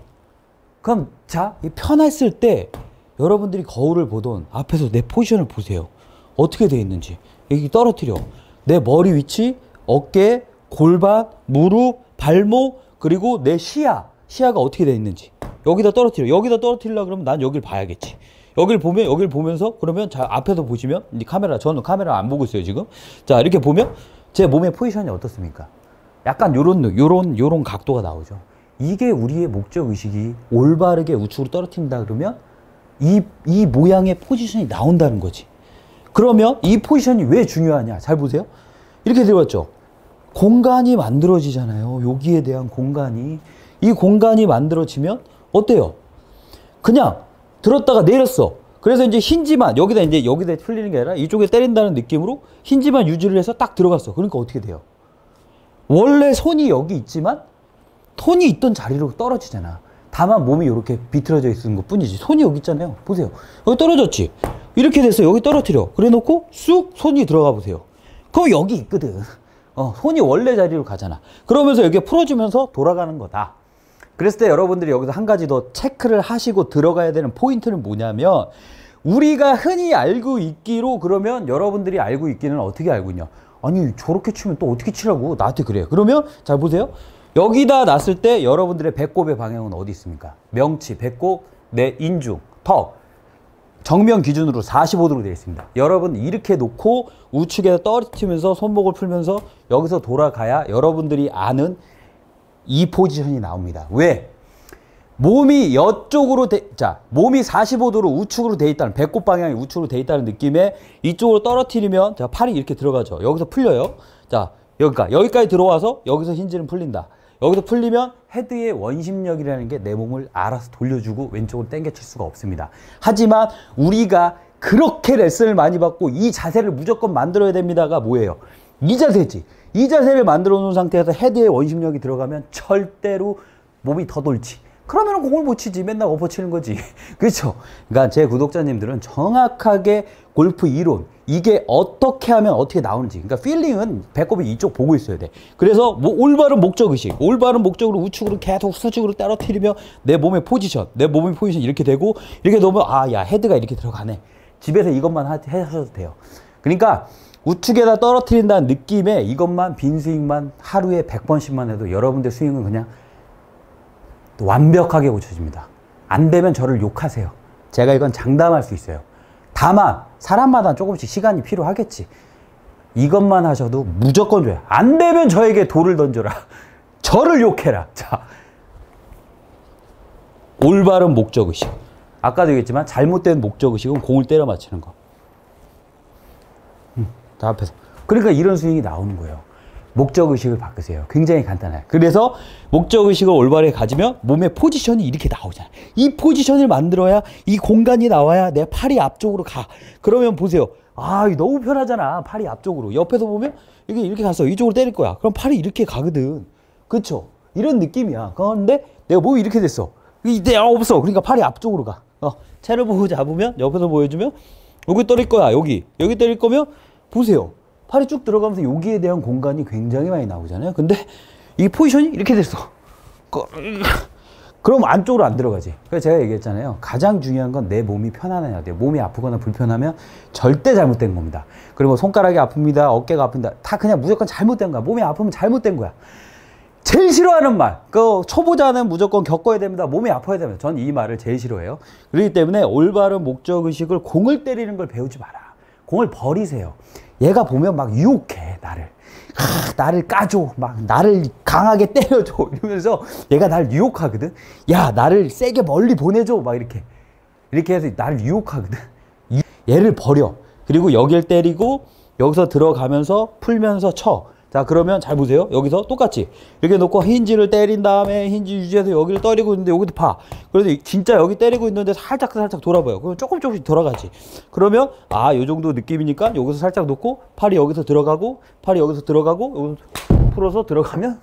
그럼, 자, 이 편했을 때 여러분들이 거울을 보던 앞에서 내 포지션을 보세요. 어떻게 돼 있는지. 여기 떨어뜨려. 내 머리 위치, 어깨, 골반, 무릎, 발목, 그리고 내 시야. 시야가 어떻게 돼 있는지. 여기다 떨어뜨려. 여기다 떨어뜨리려고 그러면 난 여길 봐야겠지. 여길 보면, 여길 보면서, 그러면 자, 앞에서 보시면, 이 카메라, 저는 카메라 안 보고 있어요, 지금. 자, 이렇게 보면, 제 몸의 포지션이 어떻습니까? 약간 요런, 요런, 요런 각도가 나오죠. 이게 우리의 목적의식이 올바르게 우측으로 떨어뜨린다 그러면, 이, 이 모양의 포지션이 나온다는 거지. 그러면 이 포지션이 왜 중요하냐? 잘 보세요. 이렇게 들어왔죠. 공간이 만들어지잖아요. 여기에 대한 공간이. 이 공간이 만들어지면, 어때요? 그냥 들었다가 내렸어. 그래서 이제 힌지만 여기다 이제 여기다 풀리는 게 아니라 이쪽에 때린다는 느낌으로 힌지만 유지를 해서 딱 들어갔어. 그러니까 어떻게 돼요? 원래 손이 여기 있지만 손이 있던 자리로 떨어지잖아. 다만 몸이 이렇게 비틀어져 있는 것 뿐이지. 손이 여기 있잖아요. 보세요. 여기 떨어졌지? 이렇게 됐어. 여기 떨어뜨려. 그래 놓고 쑥 손이 들어가 보세요. 그럼 여기 있거든. 어, 손이 원래 자리로 가잖아. 그러면서 여기 풀어주면서 돌아가는 거다. 그랬을 때 여러분들이 여기서 한 가지 더 체크를 하시고 들어가야 되는 포인트는 뭐냐면, 우리가 흔히 알고 있기로, 그러면 여러분들이 알고 있기는 어떻게 알고 있냐? 아니, 저렇게 치면 또 어떻게 치라고 나한테 그래. 그러면 잘 보세요. 여기다 놨을 때 여러분들의 배꼽의 방향은 어디 있습니까? 명치, 배꼽, 내 인중, 턱. 정면 기준으로 사십오 도로 되어 있습니다. 여러분 이렇게 놓고 우측에서 떨어뜨리면서 손목을 풀면서 여기서 돌아가야 여러분들이 아는 이 포지션이 나옵니다. 왜? 몸이 이쪽으로 돼, 자, 몸이 사십오 도로 우측으로 돼 있다는, 배꼽 방향이 우측으로 돼 있다는 느낌에 이쪽으로 떨어뜨리면, 자, 팔이 이렇게 들어가죠. 여기서 풀려요. 자, 여기까지, 여기까지 들어와서 여기서 힌지는 풀린다. 여기서 풀리면 헤드의 원심력이라는 게 내 몸을 알아서 돌려주고 왼쪽으로 당겨칠 수가 없습니다. 하지만 우리가 그렇게 레슨을 많이 받고 이 자세를 무조건 만들어야 됩니다가 뭐예요? 이 자세지. 이 자세를 만들어 놓은 상태에서 헤드의 원심력이 들어가면 절대로 몸이 더 돌지. 그러면 공을 못 치지. 맨날 엎어치는 거지. 그렇죠? 그러니까 제 구독자님들은 정확하게 골프 이론, 이게 어떻게 하면 어떻게 나오는지, 그러니까 필링은 배꼽이 이쪽 보고 있어야 돼. 그래서 뭐 올바른 목적의식, 올바른 목적으로 우측으로 계속 수직으로 떨어뜨리며 내 몸의 포지션, 내 몸의 포지션 이렇게 되고, 이렇게 놓으면 아, 야, 헤드가 이렇게 들어가네. 집에서 이것만 하, 하셔도 돼요. 그러니까 우측에다 떨어뜨린다는 느낌에 이것만, 빈 스윙만 하루에 백 번씩만 해도 여러분들 스윙은 그냥 완벽하게 고쳐집니다. 안 되면 저를 욕하세요. 제가 이건 장담할 수 있어요. 다만 사람마다 조금씩 시간이 필요하겠지. 이것만 하셔도 무조건 줘요. 안 되면 저에게 돌을 던져라. 저를 욕해라. 자, 올바른 목적의식. 아까도 얘기했지만 잘못된 목적의식은 공을 때려 맞히는 거. 음, 다 앞에서. 그러니까 이런 스윙이 나오는 거예요. 목적의식을 바꾸세요. 굉장히 간단해요. 그래서 목적의식을 올바르게 가지면 몸의 포지션이 이렇게 나오잖아요. 이 포지션을 만들어야, 이 공간이 나와야 내 팔이 앞쪽으로 가. 그러면 보세요. 아, 너무 편하잖아. 팔이 앞쪽으로. 옆에서 보면 이게 이렇게 갔어. 이쪽으로 때릴 거야. 그럼 팔이 이렇게 가거든. 그쵸? 이런 느낌이야. 그런데 내가 몸이 이렇게 됐어. 이때 없어. 그러니까 팔이 앞쪽으로 가. 어, 채를 보고 잡으면, 옆에서 보여주면 여기 때릴 거야. 여기. 여기 때릴 거면 보세요. 팔이 쭉 들어가면서 여기에 대한 공간이 굉장히 많이 나오잖아요. 근데 이 포지션이 이렇게 됐어. 그럼 안쪽으로 안 들어가지. 그래서 제가 얘기했잖아요. 가장 중요한 건 내 몸이 편안해야 돼요. 몸이 아프거나 불편하면 절대 잘못된 겁니다. 그리고 손가락이 아픕니다. 어깨가 아픈다. 다 그냥 무조건 잘못된 거야. 몸이 아프면 잘못된 거야. 제일 싫어하는 말. 그 초보자는 무조건 겪어야 됩니다. 몸이 아파야 됩니다. 전 이 말을 제일 싫어해요. 그렇기 때문에 올바른 목적의식을, 공을 때리는 걸 배우지 마라. 공을 버리세요. 얘가 보면 막 유혹해, 나를. 아, 나를 까줘. 막 나를 강하게 때려줘. 이러면서 얘가 날 유혹하거든. 야, 나를 세게 멀리 보내줘. 막 이렇게. 이렇게 해서 나를 유혹하거든. 얘를 버려. 그리고 여길 때리고 여기서 들어가면서 풀면서 쳐. 자, 그러면 잘 보세요. 여기서 똑같이 이렇게 놓고 힌지를 때린 다음에 힌지 유지해서 여기를 때리고 있는데 여기도 봐. 그래서 진짜 여기 때리고 있는데 살짝 살짝 돌아봐요. 그럼 조금 조금씩 돌아가지. 그러면 아, 요 정도 느낌이니까 여기서 살짝 놓고 팔이 여기서 들어가고 팔이 여기서 들어가고 여기서 풀어서 들어가면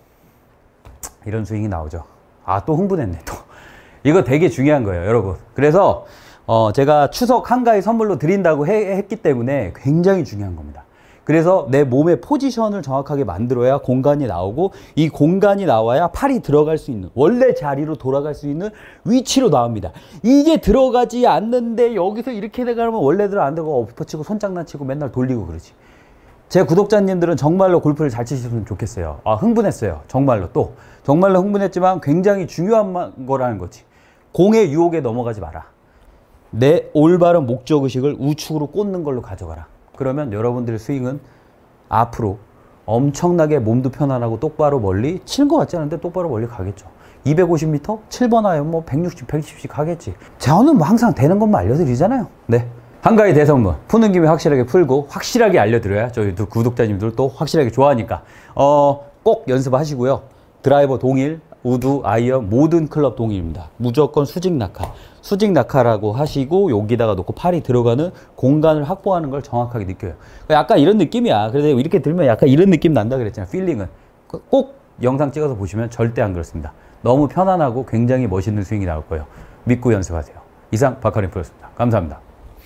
이런 스윙이 나오죠. 아, 또 흥분했네. 또 이거 되게 중요한 거예요, 여러분. 그래서 어, 제가 추석 한가위 선물로 드린다고 해, 했기 때문에 굉장히 중요한 겁니다. 그래서 내 몸의 포지션을 정확하게 만들어야 공간이 나오고, 이 공간이 나와야 팔이 들어갈 수 있는, 원래 자리로 돌아갈 수 있는 위치로 나옵니다. 이게 들어가지 않는데 여기서 이렇게 되가면 원래대로 안 되고 엎어치고 손장난치고 맨날 돌리고 그러지. 제 구독자님들은 정말로 골프를 잘 치셨으면 좋겠어요. 아, 흥분했어요. 정말로. 또 정말로 흥분했지만 굉장히 중요한 거라는 거지. 공의 유혹에 넘어가지 마라. 내 올바른 목적의식을 우측으로 꽂는 걸로 가져가라. 그러면 여러분들의 스윙은 앞으로 엄청나게 몸도 편안하고 똑바로 멀리 칠 것 같지 않은데 똑바로 멀리 가겠죠. 이백오십 미터? 칠 번 하면 뭐 백육십, 백이십씩 가겠지. 저는 뭐 항상 되는 것만 알려드리잖아요. 네. 한가위 대성문 푸는 김에 확실하게 풀고 확실하게 알려드려야 저희 구독자님들도 확실하게 좋아하니까 어, 꼭 연습하시고요. 드라이버 동일, 우드, 아이언 모든 클럽 동일입니다. 무조건 수직 낙하. 수직 낙하라고 하시고 여기다가 놓고 팔이 들어가는 공간을 확보하는 걸 정확하게 느껴요. 약간 이런 느낌이야. 그래서 이렇게 들면 약간 이런 느낌 난다 그랬잖아요. 필링은. 꼭 영상 찍어서 보시면 절대 안 그렇습니다. 너무 편안하고 굉장히 멋있는 스윙이 나올 거예요. 믿고 연습하세요. 이상 박하림 프로였습니다. 감사합니다.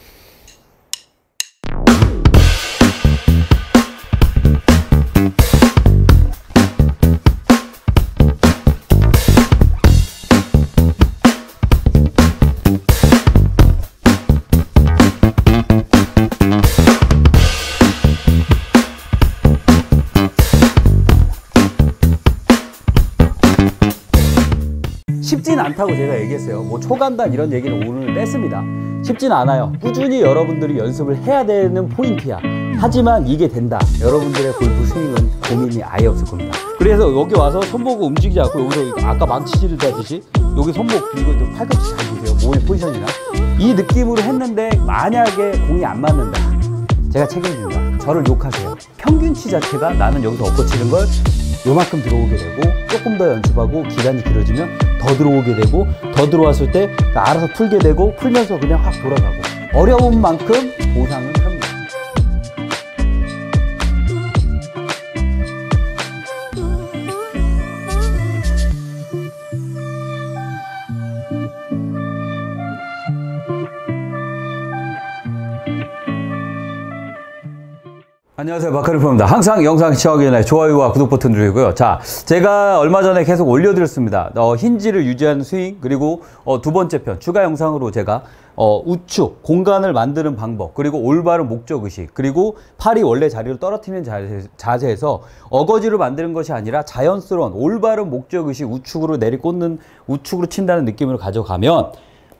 쉽진 않다고 제가 얘기했어요. 뭐 초간단 이런 얘기는 오늘 뺐습니다. 쉽진 않아요. 꾸준히 여러분들이 연습을 해야 되는 포인트야. 하지만 이게 된다. 여러분들의 골프 스윙은 고민이 아예 없을 겁니다. 그래서 여기 와서 손 보고 움직이지 않고 여기서 아까 망치질을 하듯이 여기 손목 그리고 또 팔꿈치 잘 보세요. 몸의 포지션이나 이 느낌으로 했는데 만약에 공이 안 맞는다, 제가 책임진다. 저를 욕하세요. 평균치 자체가 나는 여기서 엎어치는 걸 요만큼 들어오게 되고, 조금 더 연습하고 기간이 길어지면 더 들어오게 되고, 더 들어왔을 때 알아서 풀게 되고, 풀면서 그냥 확 돌아가고, 어려운 만큼 보상은 큽니다. 안녕하세요, 박하리프로입니다. 항상 영상 시청하기 전에 좋아요와 구독 버튼 누르고요. 자, 제가 얼마 전에 계속 올려드렸습니다. 어, 힌지를 유지하는 스윙, 그리고 어, 두 번째 편 추가 영상으로 제가 어, 우측 공간을 만드는 방법, 그리고 올바른 목적의식, 그리고 팔이 원래 자리로 떨어뜨리는 자세, 자세에서 어거지로 만드는 것이 아니라 자연스러운 올바른 목적의식, 우측으로 내리꽂는, 우측으로 친다는 느낌으로 가져가면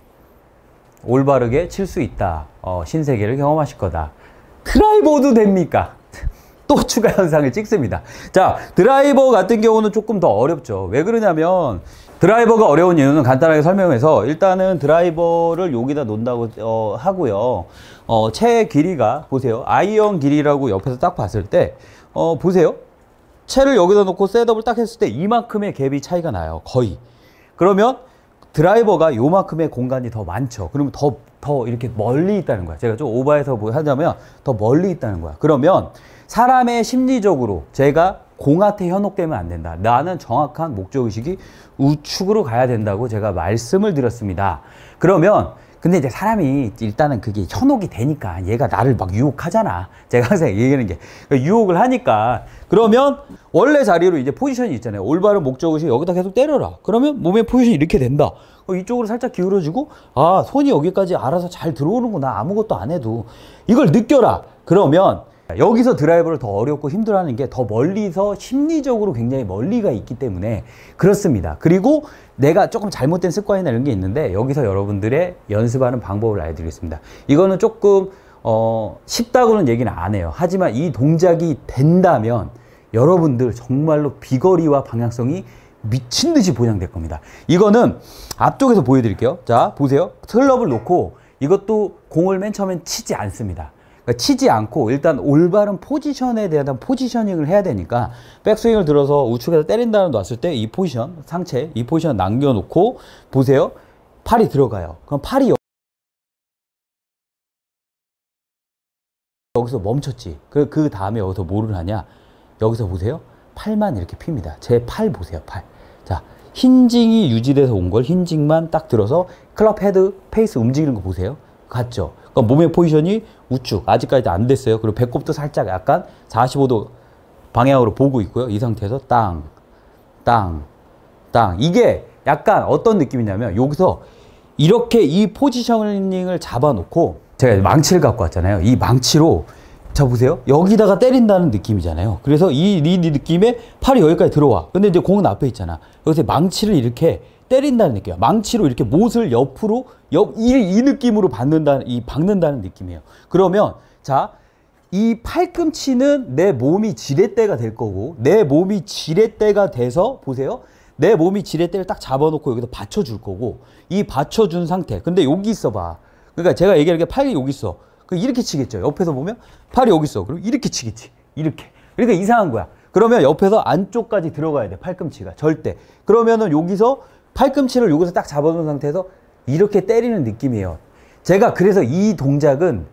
올바르게 칠 수 있다. 어, 신세계를 경험하실 거다. 드라이버도 됩니까? 또 추가 현상을 찍습니다. 자, 드라이버 같은 경우는 조금 더 어렵죠. 왜 그러냐면 드라이버가 어려운 이유는 간단하게 설명해서, 일단은 드라이버를 여기다 놓는다고 어, 하고요. 어, 채 길이가 보세요. 아이언 길이라고 옆에서 딱 봤을 때 어, 보세요. 채를 여기다 놓고 셋업을 딱 했을 때 이만큼의 갭이 차이가 나요. 거의. 그러면 드라이버가 요만큼의 공간이 더 많죠. 그러면 더, 더 이렇게 멀리 있다는 거야. 제가 좀 오버해서 뭐 하자면 더 멀리 있다는 거야. 그러면 사람의 심리적으로 제가 공한테 현혹되면 안 된다. 나는 정확한 목적의식이 우측으로 가야 된다고 제가 말씀을 드렸습니다. 그러면 근데 이제 사람이 일단은 그게 현혹이 되니까 얘가 나를 막 유혹하잖아. 제가 항상 얘기하는 게 유혹을 하니까, 그러면 원래 자리로 이제 포지션이 있잖아요. 올바른 목적의식 여기다 계속 때려라. 그러면 몸의 포지션이 이렇게 된다. 이쪽으로 살짝 기울어지고, 아, 손이 여기까지 알아서 잘 들어오는구나. 아무것도 안 해도. 이걸 느껴라. 그러면 여기서 드라이버를 더 어렵고 힘들어하는 게 더 멀리서 심리적으로 굉장히 멀리가 있기 때문에 그렇습니다. 그리고 내가 조금 잘못된 습관이나 이런 게 있는데, 여기서 여러분들의 연습하는 방법을 알려드리겠습니다. 이거는 조금 어, 쉽다고는 얘기는 안 해요. 하지만 이 동작이 된다면 여러분들 정말로 비거리와 방향성이 미친 듯이 보장될 겁니다. 이거는 앞쪽에서 보여드릴게요. 자, 보세요. 클럽을 놓고 이것도 공을 맨 처음엔 치지 않습니다. 그러니까 치지 않고 일단 올바른 포지션에 대한 포지셔닝을 해야 되니까, 백스윙을 들어서 우측에서 때린다는 놨을 때 이 포지션, 상체 이 포지션 남겨놓고 보세요. 팔이 들어가요. 그럼 팔이 여기서 멈췄지. 그, 그 다음에 여기서 뭐를 하냐? 여기서 보세요. 팔만 이렇게 핍니다. 제 팔 보세요. 팔. 자, 힌징이 유지돼서 온 걸 힌징만 딱 들어서 클럽 헤드 페이스 움직이는 거 보세요. 같죠? 그러니까 몸의 포지션이 우측, 아직까지 안 됐어요. 그리고 배꼽도 살짝 약간 사십오 도 방향으로 보고 있고요. 이 상태에서 땅, 땅, 땅. 이게 약간 어떤 느낌이냐면, 여기서 이렇게 이 포지셔닝을 잡아놓고, 제가 망치를 갖고 왔잖아요. 이 망치로, 자 보세요. 여기다가 때린다는 느낌이잖아요. 그래서 이, 이, 이 느낌에 팔이 여기까지 들어와. 근데 이제 공은 앞에 있잖아. 여기서 망치를 이렇게 때린다는 느낌이야. 망치로 이렇게 못을 옆으로, 옆, 이, 이 느낌으로 받는다는, 이 박는다는 느낌이에요. 그러면, 자, 이 팔꿈치는 내 몸이 지렛대가 될 거고, 내 몸이 지렛대가 돼서, 보세요. 내 몸이 지렛대를 딱 잡아놓고 여기서 받쳐줄 거고, 이 받쳐준 상태. 근데 여기 있어 봐. 그러니까 제가 얘기하는 게 팔이 여기 있어. 이렇게 치겠죠. 옆에서 보면 팔이 여기 있어. 그리고 이렇게 치겠지. 이렇게. 그러니까 이상한 거야. 그러면 옆에서 안쪽까지 들어가야 돼. 팔꿈치가. 절대. 그러면은 여기서 팔꿈치를 여기서 딱 잡아놓은 상태에서 이렇게 때리는 느낌이에요. 제가 그래서 이 동작은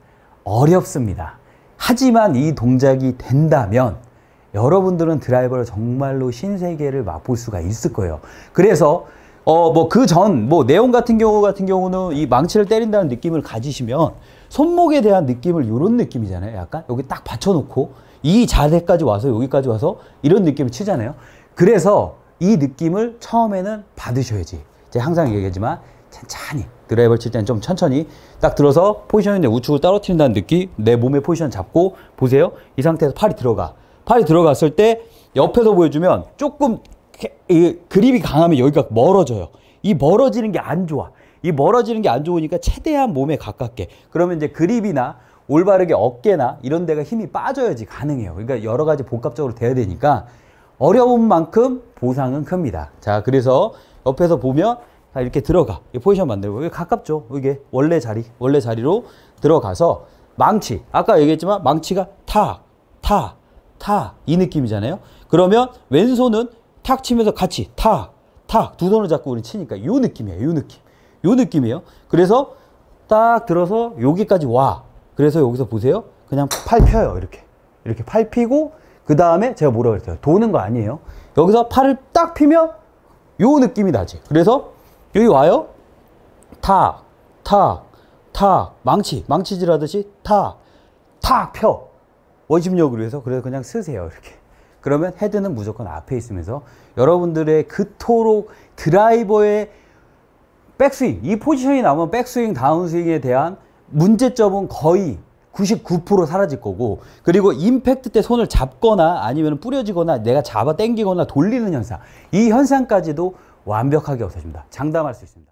어렵습니다. 하지만 이 동작이 된다면 여러분들은 드라이버를 정말로 신세계를 맛볼 수가 있을 거예요. 그래서 어 뭐 그 전 뭐 내용 같은 경우 같은 경우는 이 망치를 때린다는 느낌을 가지시면, 손목에 대한 느낌을 이런 느낌이잖아요. 약간 여기 딱 받쳐놓고 이 자세까지 와서 여기까지 와서 이런 느낌을 치잖아요. 그래서 이 느낌을 처음에는 받으셔야지. 제가 항상 얘기하지만 천천히 드라이버를 칠 때는 좀 천천히 딱 들어서 포지션인데 우측으로 떨어뜨린다는 느낌, 내 몸의 포지션 잡고 보세요. 이 상태에서 팔이 들어가. 팔이 들어갔을 때 옆에서 보여주면 조금 이 그립이 강하면 여기가 멀어져요. 이 멀어지는 게 안 좋아. 이 멀어지는 게 안 좋으니까 최대한 몸에 가깝게. 그러면 이제 그립이나 올바르게 어깨나 이런 데가 힘이 빠져야지 가능해요. 그러니까 여러 가지 복합적으로 돼야 되니까 어려운 만큼 보상은 큽니다. 자, 그래서 옆에서 보면 자, 이렇게 들어가. 이 포지션 만들고. 이게 가깝죠. 이게 원래 자리, 원래 자리로 들어가서 망치. 아까 얘기했지만 망치가 탁, 탁, 탁. 이 느낌이잖아요. 그러면 왼손은 탁 치면서 같이 탁, 탁. 두 손을 잡고 우리 치니까 요 느낌이에요. 요 느낌. 요 느낌이에요. 그래서 딱 들어서 여기까지 와. 그래서 여기서 보세요. 그냥 팔 펴요. 이렇게. 이렇게 팔 피고 그 다음에 제가 뭐라 그랬어요? 도는 거 아니에요. 여기서 팔을 딱 피면 요 느낌이 나지. 그래서 여기 와요. 탁, 탁, 탁. 망치, 망치질 하듯이 탁, 탁 펴. 원심력으로 해서 그래서 그냥 쓰세요. 이렇게. 그러면 헤드는 무조건 앞에 있으면서 여러분들의 그토록 드라이버의 백스윙, 이 포지션이 나오면 백스윙, 다운스윙에 대한 문제점은 거의 구십구 퍼센트 사라질 거고, 그리고 임팩트 때 손을 잡거나 아니면 뿌려지거나 내가 잡아 당기거나 돌리는 현상, 이 현상까지도 완벽하게 없어집니다. 장담할 수 있습니다.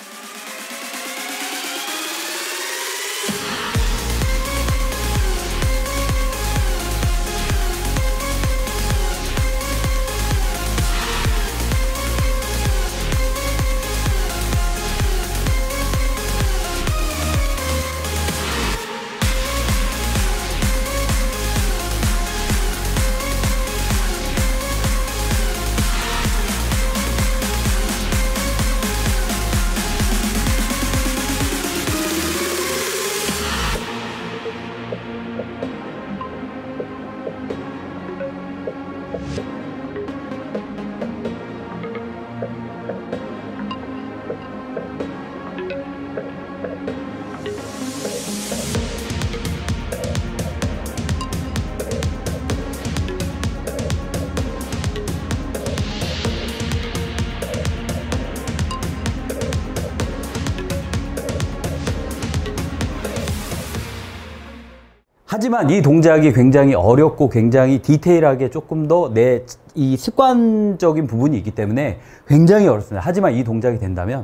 하지만 이 동작이 굉장히 어렵고 굉장히 디테일하게 조금 더 내 이 습관적인 부분이 있기 때문에 굉장히 어렵습니다. 하지만 이 동작이 된다면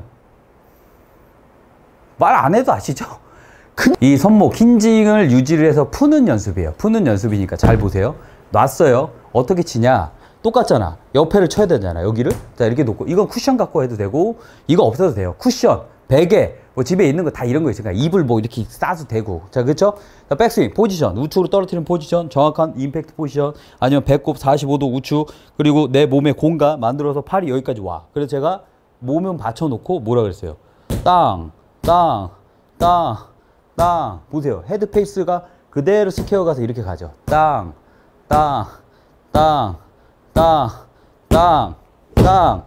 말 안 해도 아시죠? 이 손목 힌징을 유지를 해서 푸는 연습이에요. 푸는 연습이니까 잘 보세요. 놨어요. 어떻게 치냐? 똑같잖아. 옆에를 쳐야 되잖아. 여기를. 자, 이렇게 놓고. 이건 쿠션 갖고 해도 되고 이거 없어도 돼요. 쿠션, 베개, 뭐 집에 있는 거 다 이런 거 있으니까 이불 뭐 이렇게 싸도 되고. 자, 그렇죠? 자, 백스윙 포지션, 우측으로 떨어뜨리는 포지션, 정확한 임팩트 포지션, 아니면 배꼽 사십오 도 우측, 그리고 내 몸의 공간 만들어서 팔이 여기까지 와. 그래서 제가 몸은 받쳐놓고 뭐라 그랬어요? 땅, 땅, 땅, 땅. 보세요. 헤드 페이스가 그대로 스퀘어 가서 이렇게 가죠. 땅, 땅, 땅, 땅, 땅, 땅.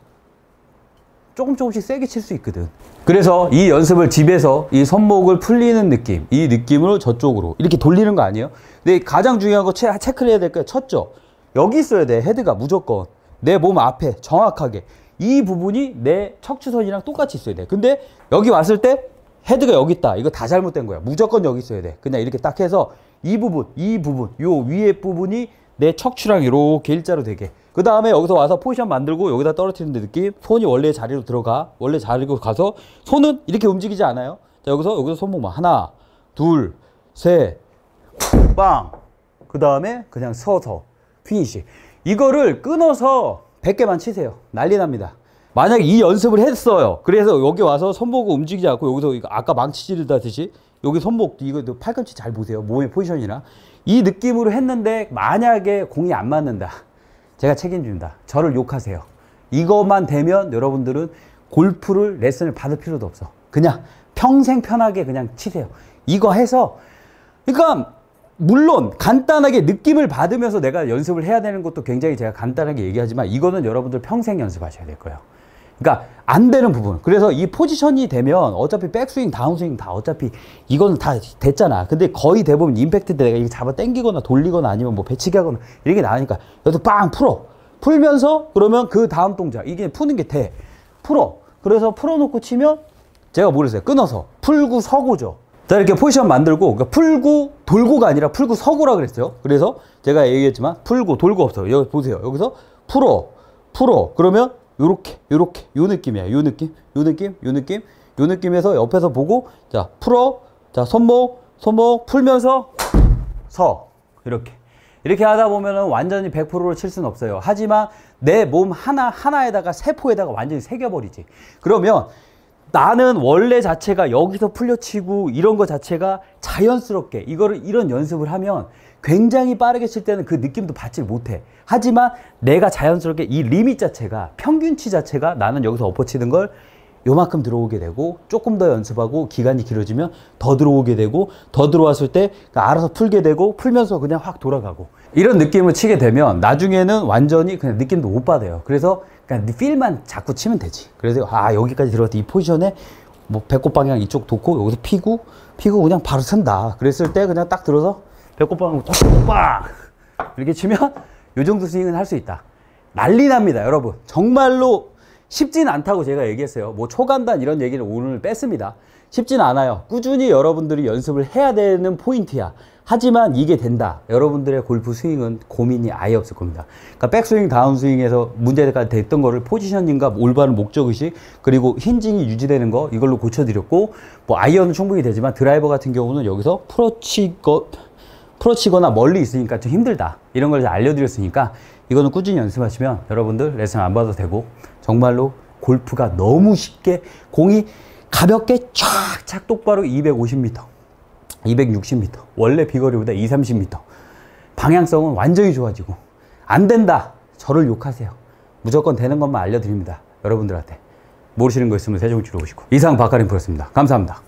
조금 조금씩 세게 칠 수 있거든. 그래서 이 연습을 집에서 이 손목을 풀리는 느낌, 이 느낌으로 저쪽으로 이렇게 돌리는 거 아니에요? 근데 가장 중요한 거 체, 체크를 해야 될 거예요. 쳤죠? 여기 있어야 돼. 헤드가 무조건 내 몸 앞에 정확하게 이 부분이 내 척추선이랑 똑같이 있어야 돼. 근데 여기 왔을 때 헤드가 여기 있다. 이거 다 잘못된 거야. 무조건 여기 있어야 돼. 그냥 이렇게 딱 해서 이 부분, 이 부분, 요 위에 부분이 내 척추랑 이렇게 일자로 되게. 그 다음에 여기서 와서 포지션 만들고 여기다 떨어뜨리는 느낌. 손이 원래 자리로 들어가. 원래 자리로 가서 손은 이렇게 움직이지 않아요. 자, 여기서 여기서 손목만 하나, 둘, 셋, 빵. 그 다음에 그냥 서서 피니시. 이거를 끊어서 백 개만 치세요. 난리 납니다. 만약에 이 연습을 했어요. 그래서 여기 와서 손목을 움직이지 않고 여기서 이거 아까 망치질다듯이 여기 손목 이거 팔꿈치 잘 보세요. 몸의 포지션이나 이 느낌으로 했는데 만약에 공이 안 맞는다. 제가 책임집니다. 저를 욕하세요. 이것만 되면 여러분들은 골프를 레슨을 받을 필요도 없어. 그냥 평생 편하게 그냥 치세요. 이거 해서 그러니까 물론 간단하게 느낌을 받으면서 내가 연습을 해야 되는 것도 굉장히 제가 간단하게 얘기하지만 이거는 여러분들 평생 연습하셔야 될 거예요. 그러니까 안 되는 부분. 그래서 이 포지션이 되면 어차피 백스윙, 다운스윙 다 어차피 이거는 다 됐잖아. 근데 거의 대부분 임팩트 때 내가 이게 잡아 당기거나 돌리거나 아니면 뭐 배치기 하거나 이런 게 나으니까 여기서 빵 풀어. 풀면서 그러면 그 다음 동작 이게 푸는 게 돼. 풀어. 그래서 풀어놓고 치면 제가 뭐랬어요? 끊어서 풀고 서고죠. 자, 이렇게 포지션 만들고 그러니까 풀고 돌고가 아니라 풀고 서고라 그랬어요. 그래서 제가 얘기했지만 풀고 돌고 없어요. 여기 보세요. 여기서 풀어. 풀어. 그러면 요렇게 요렇게 요 느낌이야. 요 느낌 요 느낌 요 느낌 요 느낌에서 옆에서 보고 자 풀어. 자 손목 손목 풀면서 서 이렇게 이렇게 하다 보면은 완전히 백 퍼센트로 칠 수는 없어요. 하지만 내 몸 하나 하나에다가 세포에다가 완전히 새겨버리지. 그러면 나는 원래 자체가 여기서 풀려치고 이런 거 자체가 자연스럽게 이거를 이런 연습을 하면 굉장히 빠르게 칠 때는 그 느낌도 받지 못해. 하지만 내가 자연스럽게 이 리밋 자체가 평균치 자체가 나는 여기서 엎어치는 걸 요만큼 들어오게 되고 조금 더 연습하고 기간이 길어지면 더 들어오게 되고 더 들어왔을 때 알아서 풀게 되고 풀면서 그냥 확 돌아가고 이런 느낌을 치게 되면 나중에는 완전히 그냥 느낌도 못 받아요. 그래서 그냥 네 필만 자꾸 치면 되지. 그래서 아 여기까지 들어갔다 이 포지션에 뭐 배꼽 방향 이쪽 돋고 여기서 피고 피고 그냥 바로 쓴다. 그랬을 때 그냥 딱 들어서 배꼽 방향 빵 이렇게 치면 요 정도 스윙은 할 수 있다. 난리 납니다 여러분. 정말로 쉽진 않다고 제가 얘기했어요. 뭐 초간단 이런 얘기를 오늘 뺐습니다. 쉽진 않아요. 꾸준히 여러분들이 연습을 해야 되는 포인트야. 하지만 이게 된다. 여러분들의 골프 스윙은 고민이 아예 없을 겁니다. 그러니까 백스윙, 다운스윙에서 문제가 됐던 거를 포지셔닝과 올바른 목적의식 그리고 힌징이 유지되는 거 이걸로 고쳐드렸고 뭐 아이언은 충분히 되지만 드라이버 같은 경우는 여기서 풀어치거, 풀어치거나 멀리 있으니까 좀 힘들다. 이런 걸 알려드렸으니까 이거는 꾸준히 연습하시면 여러분들 레슨 안 받아도 되고 정말로 골프가 너무 쉽게 공이 가볍게 쫙쫙 똑바로 이백오십 미터 이백육십 미터 원래 비거리보다 이백 삼십 미터 방향성은 완전히 좋아지고 안 된다 저를 욕하세요. 무조건 되는 것만 알려드립니다. 여러분들한테 모르시는 거 있으면 세종지로 오시고 이상 박가림 프로였습니다. 감사합니다.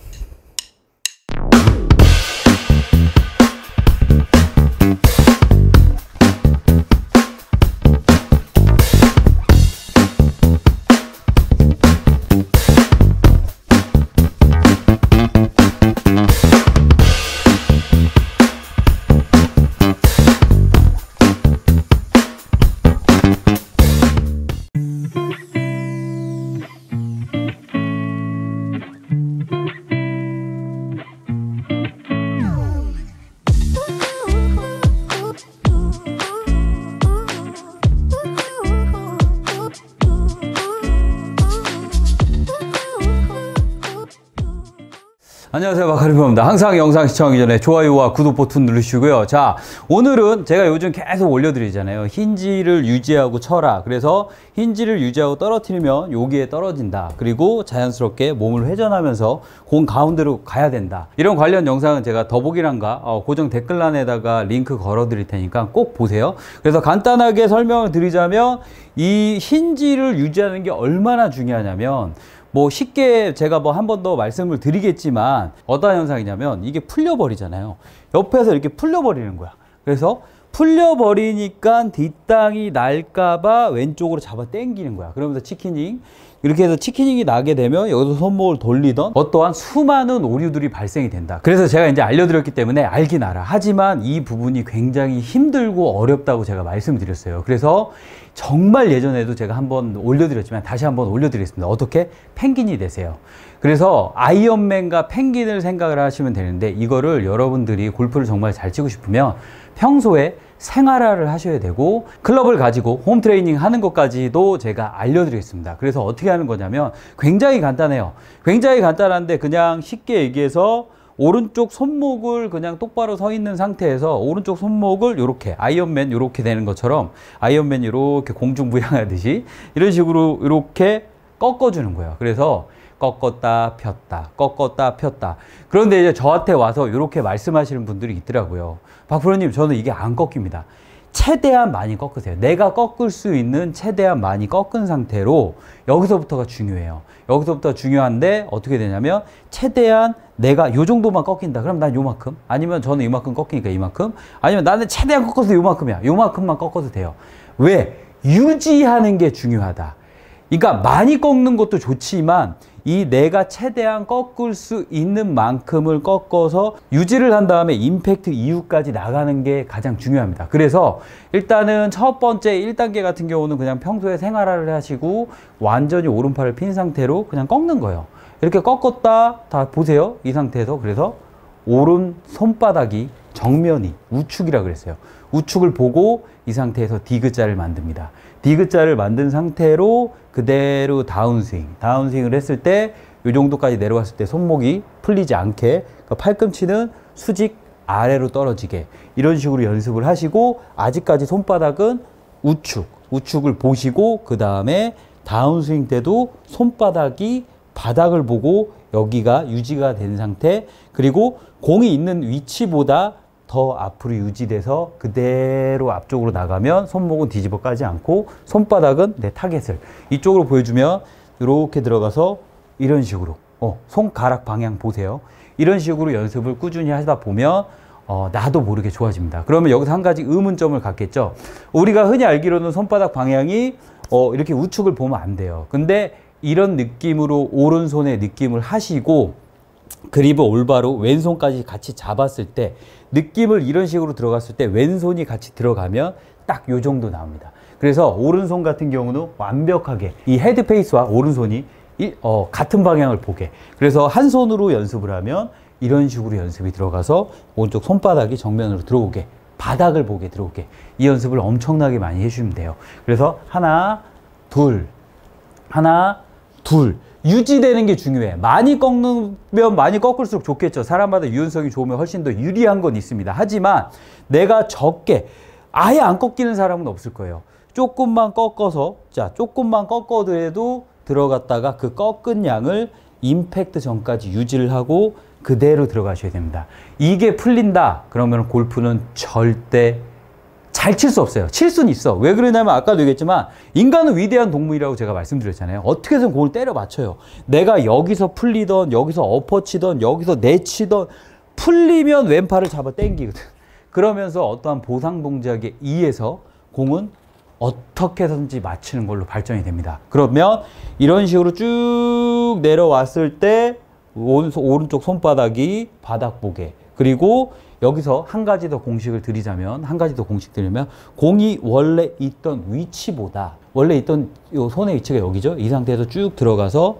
안녕하세요 박가림프로입니다. 항상 영상 시청하기 전에 좋아요와 구독 버튼 누르시고요. 자 오늘은 제가 요즘 계속 올려드리잖아요. 힌지를 유지하고 쳐라. 그래서 힌지를 유지하고 떨어뜨리면 여기에 떨어진다. 그리고 자연스럽게 몸을 회전하면서 공 가운데로 가야 된다. 이런 관련 영상은 제가 더보기란과 어, 고정 댓글란에다가 링크 걸어 드릴 테니까 꼭 보세요. 그래서 간단하게 설명을 드리자면 이 힌지를 유지하는 게 얼마나 중요하냐면 뭐 쉽게 제가 뭐 한 번 더 말씀을 드리겠지만 어떠한 현상이냐면 이게 풀려버리잖아요. 옆에서 이렇게 풀려버리는 거야. 그래서 풀려버리니까 뒷땅이 날까봐 왼쪽으로 잡아 당기는 거야. 그러면서 치키닝 이렇게 해서 치키닝이 나게 되면 여기서 손목을 돌리던 어떠한 수많은 오류들이 발생이 된다. 그래서 제가 이제 알려드렸기 때문에 알긴 알아. 하지만 이 부분이 굉장히 힘들고 어렵다고 제가 말씀드렸어요. 그래서 정말 예전에도 제가 한번 올려드렸지만 다시 한번 올려드리겠습니다. 어떻게? 펭귄이 되세요. 그래서 아이언맨과 펭귄을 생각을 하시면 되는데 이거를 여러분들이 골프를 정말 잘 치고 싶으면 평소에 생활화를 하셔야 되고 클럽을 가지고 홈 트레이닝 하는 것까지도 제가 알려드리겠습니다. 그래서 어떻게 하는 거냐면 굉장히 간단해요. 굉장히 간단한데 그냥 쉽게 얘기해서 오른쪽 손목을 그냥 똑바로 서 있는 상태에서 오른쪽 손목을 이렇게 아이언맨 이렇게 되는 것처럼 아이언맨 이렇게 공중부양하듯이 이런 식으로 이렇게 꺾어주는 거예요. 그래서 꺾었다 폈다 꺾었다 폈다. 그런데 이제 저한테 와서 이렇게 말씀하시는 분들이 있더라고요. 박프로님 저는 이게 안 꺾입니다. 최대한 많이 꺾으세요. 내가 꺾을 수 있는 최대한 많이 꺾은 상태로 여기서부터가 중요해요. 여기서부터 중요한데 어떻게 되냐면 최대한 내가 요 정도만 꺾인다. 그럼 난 요만큼. 아니면 저는 이만큼 꺾이니까 이만큼. 아니면 나는 최대한 꺾어서 요만큼이야. 요만큼만 꺾어도 돼요. 왜? 유지하는 게 중요하다. 그러니까 많이 꺾는 것도 좋지만 이 내가 최대한 꺾을 수 있는 만큼을 꺾어서 유지를 한 다음에 임팩트 이후까지 나가는 게 가장 중요합니다. 그래서 일단은 첫 번째 일 단계 같은 경우는 그냥 평소에 생활화를 하시고 완전히 오른팔을 핀 상태로 그냥 꺾는 거예요. 이렇게 꺾었다 다 보세요. 이 상태에서 그래서 오른 손바닥이 정면이 우측이라 그랬어요. 우측을 보고 이 상태에서 디귿자를 만듭니다. 디귿자를 만든 상태로 그대로 다운스윙 다운스윙을 했을 때 이 정도까지 내려갔을 때 손목이 풀리지 않게 그러니까 팔꿈치는 수직 아래로 떨어지게 이런 식으로 연습을 하시고 아직까지 손바닥은 우측, 우측을 보시고 그 다음에 다운스윙 때도 손바닥이 바닥을 보고 여기가 유지가 된 상태 그리고 공이 있는 위치보다 더 앞으로 유지돼서 그대로 앞쪽으로 나가면 손목은 뒤집어 까지 않고 손바닥은 내 타겟을 이쪽으로 보여주면 이렇게 들어가서 이런 식으로 어, 손가락 방향 보세요. 이런 식으로 연습을 꾸준히 하다 보면 어, 나도 모르게 좋아집니다. 그러면 여기서 한 가지 의문점을 갖겠죠. 우리가 흔히 알기로는 손바닥 방향이 어, 이렇게 우측을 보면 안 돼요. 근데 이런 느낌으로 오른손의 느낌을 하시고 그립을 올바로 왼손까지 같이 잡았을 때 느낌을 이런 식으로 들어갔을 때 왼손이 같이 들어가면 딱 요 정도 나옵니다. 그래서 오른손 같은 경우는 완벽하게 이 헤드 페이스와 오른손이 이, 어, 같은 방향을 보게 그래서 한 손으로 연습을 하면 이런 식으로 연습이 들어가서 오른쪽 손바닥이 정면으로 들어오게 바닥을 보게 들어오게 이 연습을 엄청나게 많이 해주시면 돼요. 그래서 하나 둘 하나 둘 유지되는 게 중요해. 많이 꺾으면 많이 꺾을수록 좋겠죠. 사람마다 유연성이 좋으면 훨씬 더 유리한 건 있습니다. 하지만 내가 적게 아예 안 꺾이는 사람은 없을 거예요. 조금만 꺾어서 자 조금만 꺾어도 들어갔다가 그 꺾은 양을 임팩트 전까지 유지를 하고 그대로 들어가셔야 됩니다. 이게 풀린다 그러면 골프는 절대 잘 칠 수 없어요. 칠 수는 있어. 왜 그러냐면 아까도 얘기했지만 인간은 위대한 동물이라고 제가 말씀드렸잖아요. 어떻게든 공을 때려 맞춰요. 내가 여기서 풀리던 여기서 엎어치던 여기서 내치던 풀리면 왼팔을 잡아 당기거든. 그러면서 어떠한 보상 동작에 의해서 공은 어떻게 해서든지 맞추는 걸로 발전이 됩니다. 그러면 이런 식으로 쭉 내려왔을 때 오른손, 오른쪽 손바닥이 바닥 보게 그리고 여기서 한 가지 더 공식을 드리자면 한 가지 더 공식 드리면 공이 원래 있던 위치보다 원래 있던 요 손의 위치가 여기죠. 이 상태에서 쭉 들어가서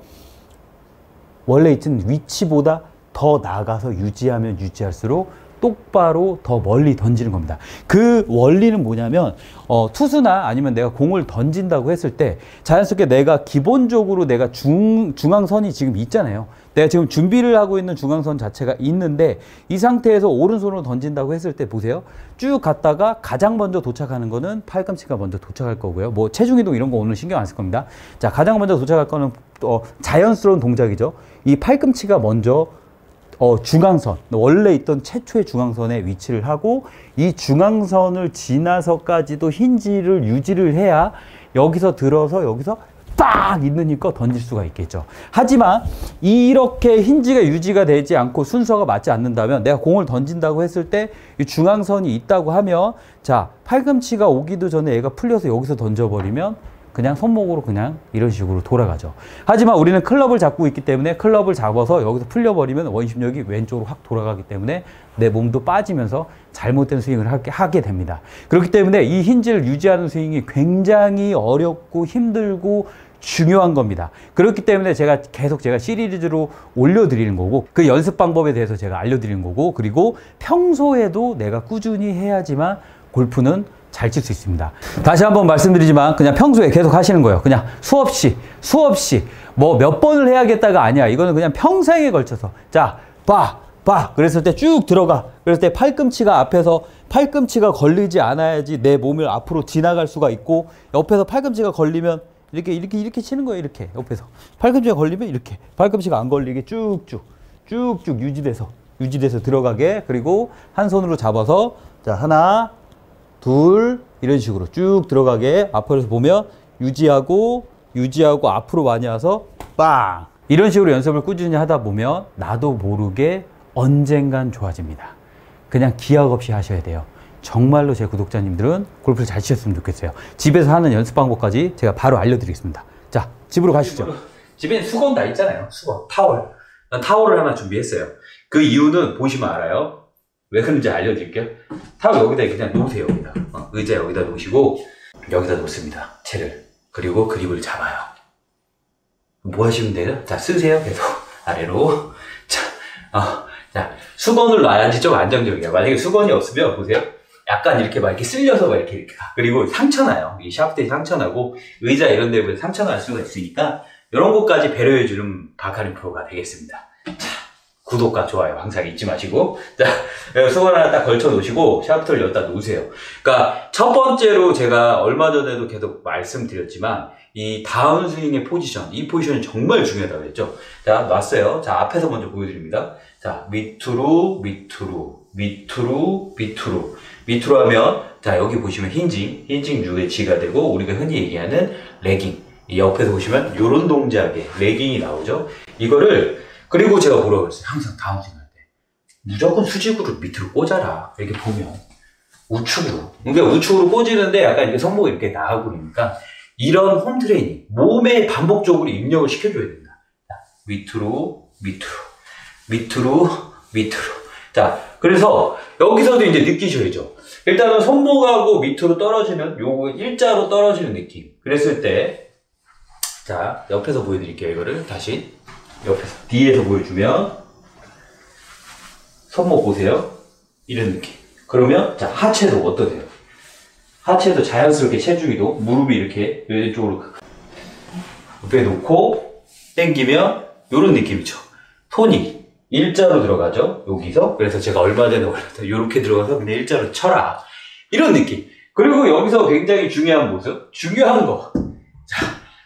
원래 있던 위치보다 더 나가서 유지하면 유지할수록 똑바로 더 멀리 던지는 겁니다. 그 원리는 뭐냐면 어, 투수나 아니면 내가 공을 던진다고 했을 때 자연스럽게 내가 기본적으로 내가 중, 중앙선이 지금 있잖아요. 내가 지금 준비를 하고 있는 중앙선 자체가 있는데 이 상태에서 오른손으로 던진다고 했을 때 보세요. 쭉 갔다가 가장 먼저 도착하는 거는 팔꿈치가 먼저 도착할 거고요. 뭐 체중이동 이런 거 오늘 신경 안 쓸 겁니다. 자, 가장 먼저 도착할 거는 어, 자연스러운 동작이죠. 이 팔꿈치가 먼저 어, 중앙선, 원래 있던 최초의 중앙선에 위치를 하고 이 중앙선을 지나서까지도 힌지를 유지를 해야 여기서 들어서 여기서 딱 있는 힘껏 던질 수가 있겠죠. 하지만 이렇게 힌지가 유지가 되지 않고 순서가 맞지 않는다면 내가 공을 던진다고 했을 때 이 중앙선이 있다고 하면 자 팔꿈치가 오기도 전에 얘가 풀려서 여기서 던져버리면 그냥 손목으로 그냥 이런 식으로 돌아가죠. 하지만 우리는 클럽을 잡고 있기 때문에 클럽을 잡아서 여기서 풀려버리면 원심력이 왼쪽으로 확 돌아가기 때문에 내 몸도 빠지면서 잘못된 스윙을 하게 됩니다. 그렇기 때문에 이 힌지를 유지하는 스윙이 굉장히 어렵고 힘들고 중요한 겁니다. 그렇기 때문에 제가 계속 제가 시리즈로 올려드리는 거고 그 연습 방법에 대해서 제가 알려드리는 거고 그리고 평소에도 내가 꾸준히 해야지만 골프는 잘 칠 수 있습니다. 다시 한번 말씀드리지만 그냥 평소에 계속 하시는 거예요. 그냥 수없이 수없이 뭐 몇 번을 해야겠다가 아니야. 이거는 그냥 평생에 걸쳐서 자 봐 봐 그랬을 때 쭉 들어가 그랬을 때 팔꿈치가 앞에서 팔꿈치가 걸리지 않아야지 내 몸을 앞으로 지나갈 수가 있고 옆에서 팔꿈치가 걸리면 이렇게 이렇게 이렇게 치는 거예요. 이렇게 옆에서 팔꿈치가 걸리면 이렇게 팔꿈치가 안 걸리게 쭉쭉 쭉쭉 유지돼서 유지돼서 들어가게 그리고 한 손으로 잡아서 자 하나 둘 이런 식으로 쭉 들어가게 앞으로 보면 유지하고 유지하고 앞으로 많이 와서 빵 이런 식으로 연습을 꾸준히 하다 보면 나도 모르게 언젠간 좋아집니다. 그냥 기약 없이 하셔야 돼요. 정말로 제 구독자님들은 골프를 잘 치셨으면 좋겠어요. 집에서 하는 연습 방법까지 제가 바로 알려드리겠습니다. 자 집으로 가시죠. 집에 수건 다 있잖아요. 수건 타월 난 타월을 하나 준비했어요. 그 이유는 보시면 알아요. 왜 그런지 알려드릴게요. 타월 여기다 그냥 놓으세요. 여기다. 어, 의자 여기다 놓으시고 여기다 놓습니다. 채를. 그리고 그립을 잡아요. 뭐 하시면 돼요? 자 쓰세요. 계속 아래로. 자, 어, 자 수건을 놔야지 좀 안정적이에요. 만약에 수건이 없으면 보세요. 약간 이렇게 막 이렇게 쓸려서 막 이렇게 이렇게 가. 그리고 상처나요. 이 샤프트에 상처나고 의자 이런 데에 상처날 수가 있으니까 이런 것까지 배려해주는 바카린 프로가 되겠습니다. 자. 구독과 좋아요 항상 잊지 마시고. 자, 수건 하나 딱 걸쳐 놓으시고 샤프트를 여기다 놓으세요. 그러니까 첫 번째로 제가 얼마 전에도 계속 말씀드렸지만 이 다운스윙의 포지션, 이 포지션이 정말 중요하다고 그랬죠. 자, 놨어요. 자, 앞에서 먼저 보여드립니다. 자, 밑으로, 밑으로, 밑으로, 밑으로, 밑으로 하면, 자, 여기 보시면 힌징, 힌징 유에치가 되고, 우리가 흔히 얘기하는 레깅. 이 옆에서 보시면, 요런 동작에 레깅이 나오죠. 이거를, 그리고 제가 뭐라고 그랬어요? 항상 다운스윙 할 때. 무조건 수직으로 밑으로 꽂아라. 이렇게 보면. 우측으로. 그러니까 우측으로 꽂이는데 약간 이게 손목이 이렇게 나가고 그러니까, 이런 홈 트레이닝, 몸에 반복적으로 입력을 시켜줘야 된다. 자, 밑으로, 밑으로, 밑으로, 밑으로. 자, 그래서 여기서도 이제 느끼셔야죠. 일단은 손목하고 밑으로 떨어지는, 요거 일자로 떨어지는 느낌. 그랬을 때, 자, 옆에서 보여드릴게요. 이거를 다시. 옆에서, 뒤에서 보여주면, 손목 보세요. 이런 느낌. 그러면, 자, 하체도 어떠세요? 하체도 자연스럽게 체중이도 무릎이 이렇게 왼쪽으로 옆에 놓고 당기면 이런 느낌이죠. 손이 일자로 들어가죠. 여기서. 그래서 제가 얼마 전에 올렸다. 이렇게 들어가서 그냥 일자로 쳐라. 이런 느낌. 그리고 여기서 굉장히 중요한 모습. 중요한 거. 자,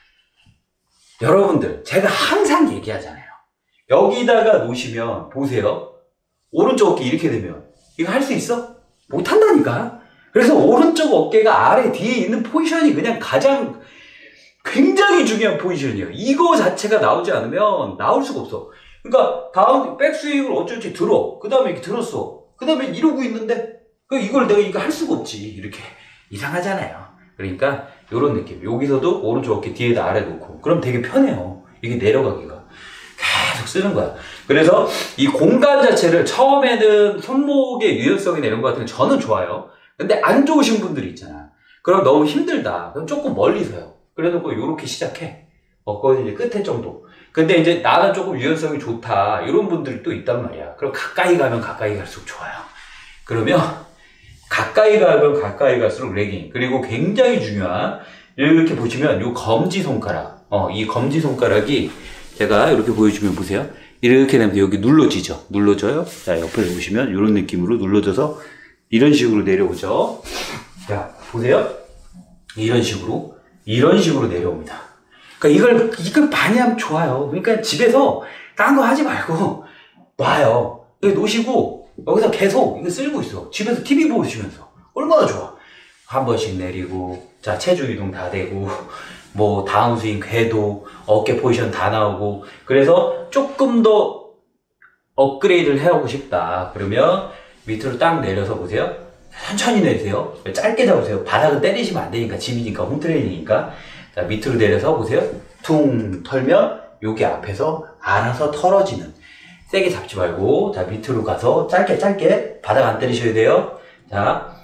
여러분들 제가 항상 얘기하잖아요. 여기다가 놓으시면 보세요. 오른쪽 어깨 이렇게 되면 이거 할 수 있어? 못한다니까. 그래서 오른쪽 어깨가 아래 뒤에 있는 포지션이 그냥 가장 굉장히 중요한 포지션이에요. 이거 자체가 나오지 않으면 나올 수가 없어. 그러니까 다음 백스윙을 어쩔지 들어. 그 다음에 이렇게 들었어. 그 다음에 이러고 있는데 이걸 내가 이거 할 수가 없지. 이렇게 이상하잖아요. 그러니까 이런 느낌. 여기서도 오른쪽 어깨 뒤에다 아래 놓고 그럼 되게 편해요. 이게 내려가기가. 계속 쓰는 거야. 그래서 이 공간 자체를 처음에는 손목의 유연성이나 이런 거 같은 건 저는 좋아요. 근데 안 좋으신 분들이 있잖아. 그럼 너무 힘들다. 그럼 조금 멀리서요. 그래놓고 요렇게 시작해. 어, 거기 이제 끝에 정도. 근데 이제 나는 조금 유연성이 좋다. 이런 분들이 또 있단 말이야. 그럼 가까이 가면 가까이 갈수록 좋아요. 그러면 가까이 가면 가까이 갈수록 레깅. 그리고 굉장히 중요한, 이렇게 보시면 요 검지손가락. 어, 이 검지손가락이 제가 이렇게 보여주면 보세요. 이렇게 되면 여기 눌러지죠. 눌러져요. 자, 옆에서 보시면 이런 느낌으로 눌러져서 이런 식으로 내려오죠. 자, 보세요. 이런 식으로, 이런 식으로 내려옵니다. 그러니까 이걸, 이걸 많이 하면 좋아요. 그러니까 집에서 딴 거 하지 말고 놔요. 여기 놓으시고, 여기서 계속 이거 쓸고 있어. 집에서 티비 보시면서. 얼마나 좋아. 한 번씩 내리고, 자, 체중 이동 다 되고, 뭐, 다운스윙, 궤도, 어깨 포지션 다 나오고, 그래서 조금 더 업그레이드를 해오고 싶다. 그러면, 밑으로 딱 내려서 보세요. 천천히 내리세요. 짧게 잡으세요. 바닥은 때리시면 안 되니까, 집이니까, 홈트레이닝이니까. 자, 밑으로 내려서 보세요. 퉁 털면 여기 앞에서 알아서 털어지는. 세게 잡지 말고, 자, 밑으로 가서 짧게 짧게 바닥 안 때리셔야 돼요. 자,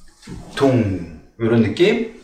퉁 이런 느낌.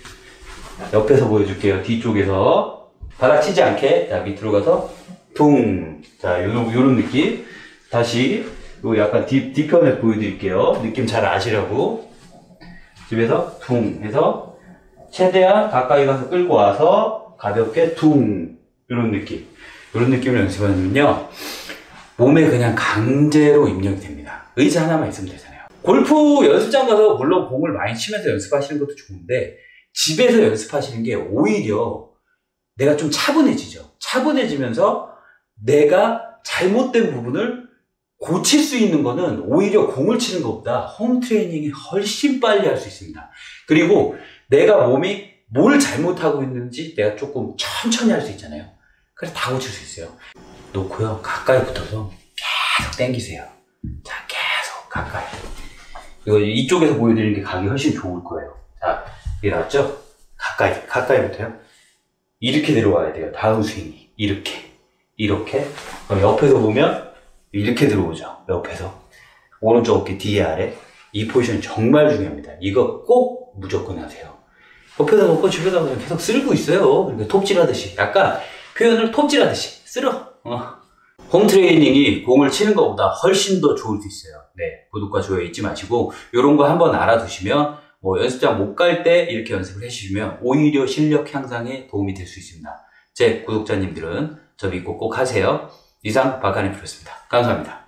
옆에서 보여줄게요. 뒤쪽에서 바닥 치지 않게. 자, 밑으로 가서 퉁. 자, 요런 요런 느낌. 다시 요 약간 뒤, 뒤편에 보여드릴게요. 느낌 잘 아시려고. 집에서 퉁 해서 최대한 가까이 가서 끌고 와서 가볍게 퉁. 이런 느낌. 이런 느낌을 연습하면요. 몸에 그냥 강제로 입력이 됩니다. 의자 하나만 있으면 되잖아요. 골프 연습장 가서 물론 공을 많이 치면서 연습하시는 것도 좋은데 집에서 연습하시는 게 오히려 내가 좀 차분해지죠. 차분해지면서 내가 잘못된 부분을 고칠 수 있는 거는 오히려 공을 치는 것보다 홈 트레이닝이 훨씬 빨리 할 수 있습니다. 그리고 내가 몸이 뭘 잘못하고 있는지 내가 조금 천천히 할 수 있잖아요. 그래서 다 고칠 수 있어요. 놓고요. 가까이 붙어서 계속 당기세요. 자, 계속 가까이. 이거 이쪽에서 보여드리는 게 각이 훨씬 좋을 거예요. 자, 이게 낫죠? 가까이, 가까이 붙어요. 이렇게 내려와야 돼요. 다운 스윙이. 이렇게. 이렇게. 그럼 옆에서 보면 이렇게 들어오죠. 옆에서. 오른쪽 어깨 뒤에 아래. 이 포지션 정말 중요합니다. 이거 꼭 무조건 하세요. 옆에다 놓고 집에다 그냥 계속 쓸고 있어요. 그러니까 톱질하듯이. 약간 표현을 톱질하듯이 쓸어. 어. 홈 트레이닝이 공을 치는 것보다 훨씬 더 좋을 수 있어요. 네, 구독과 좋아요 잊지 마시고 이런 거 한번 알아두시면 뭐 연습장 못 갈 때 이렇게 연습을 해주시면 오히려 실력 향상에 도움이 될 수 있습니다. 제 구독자님들은 저 믿고 꼭 하세요. 이상 박한의 프로였습니다. 감사합니다.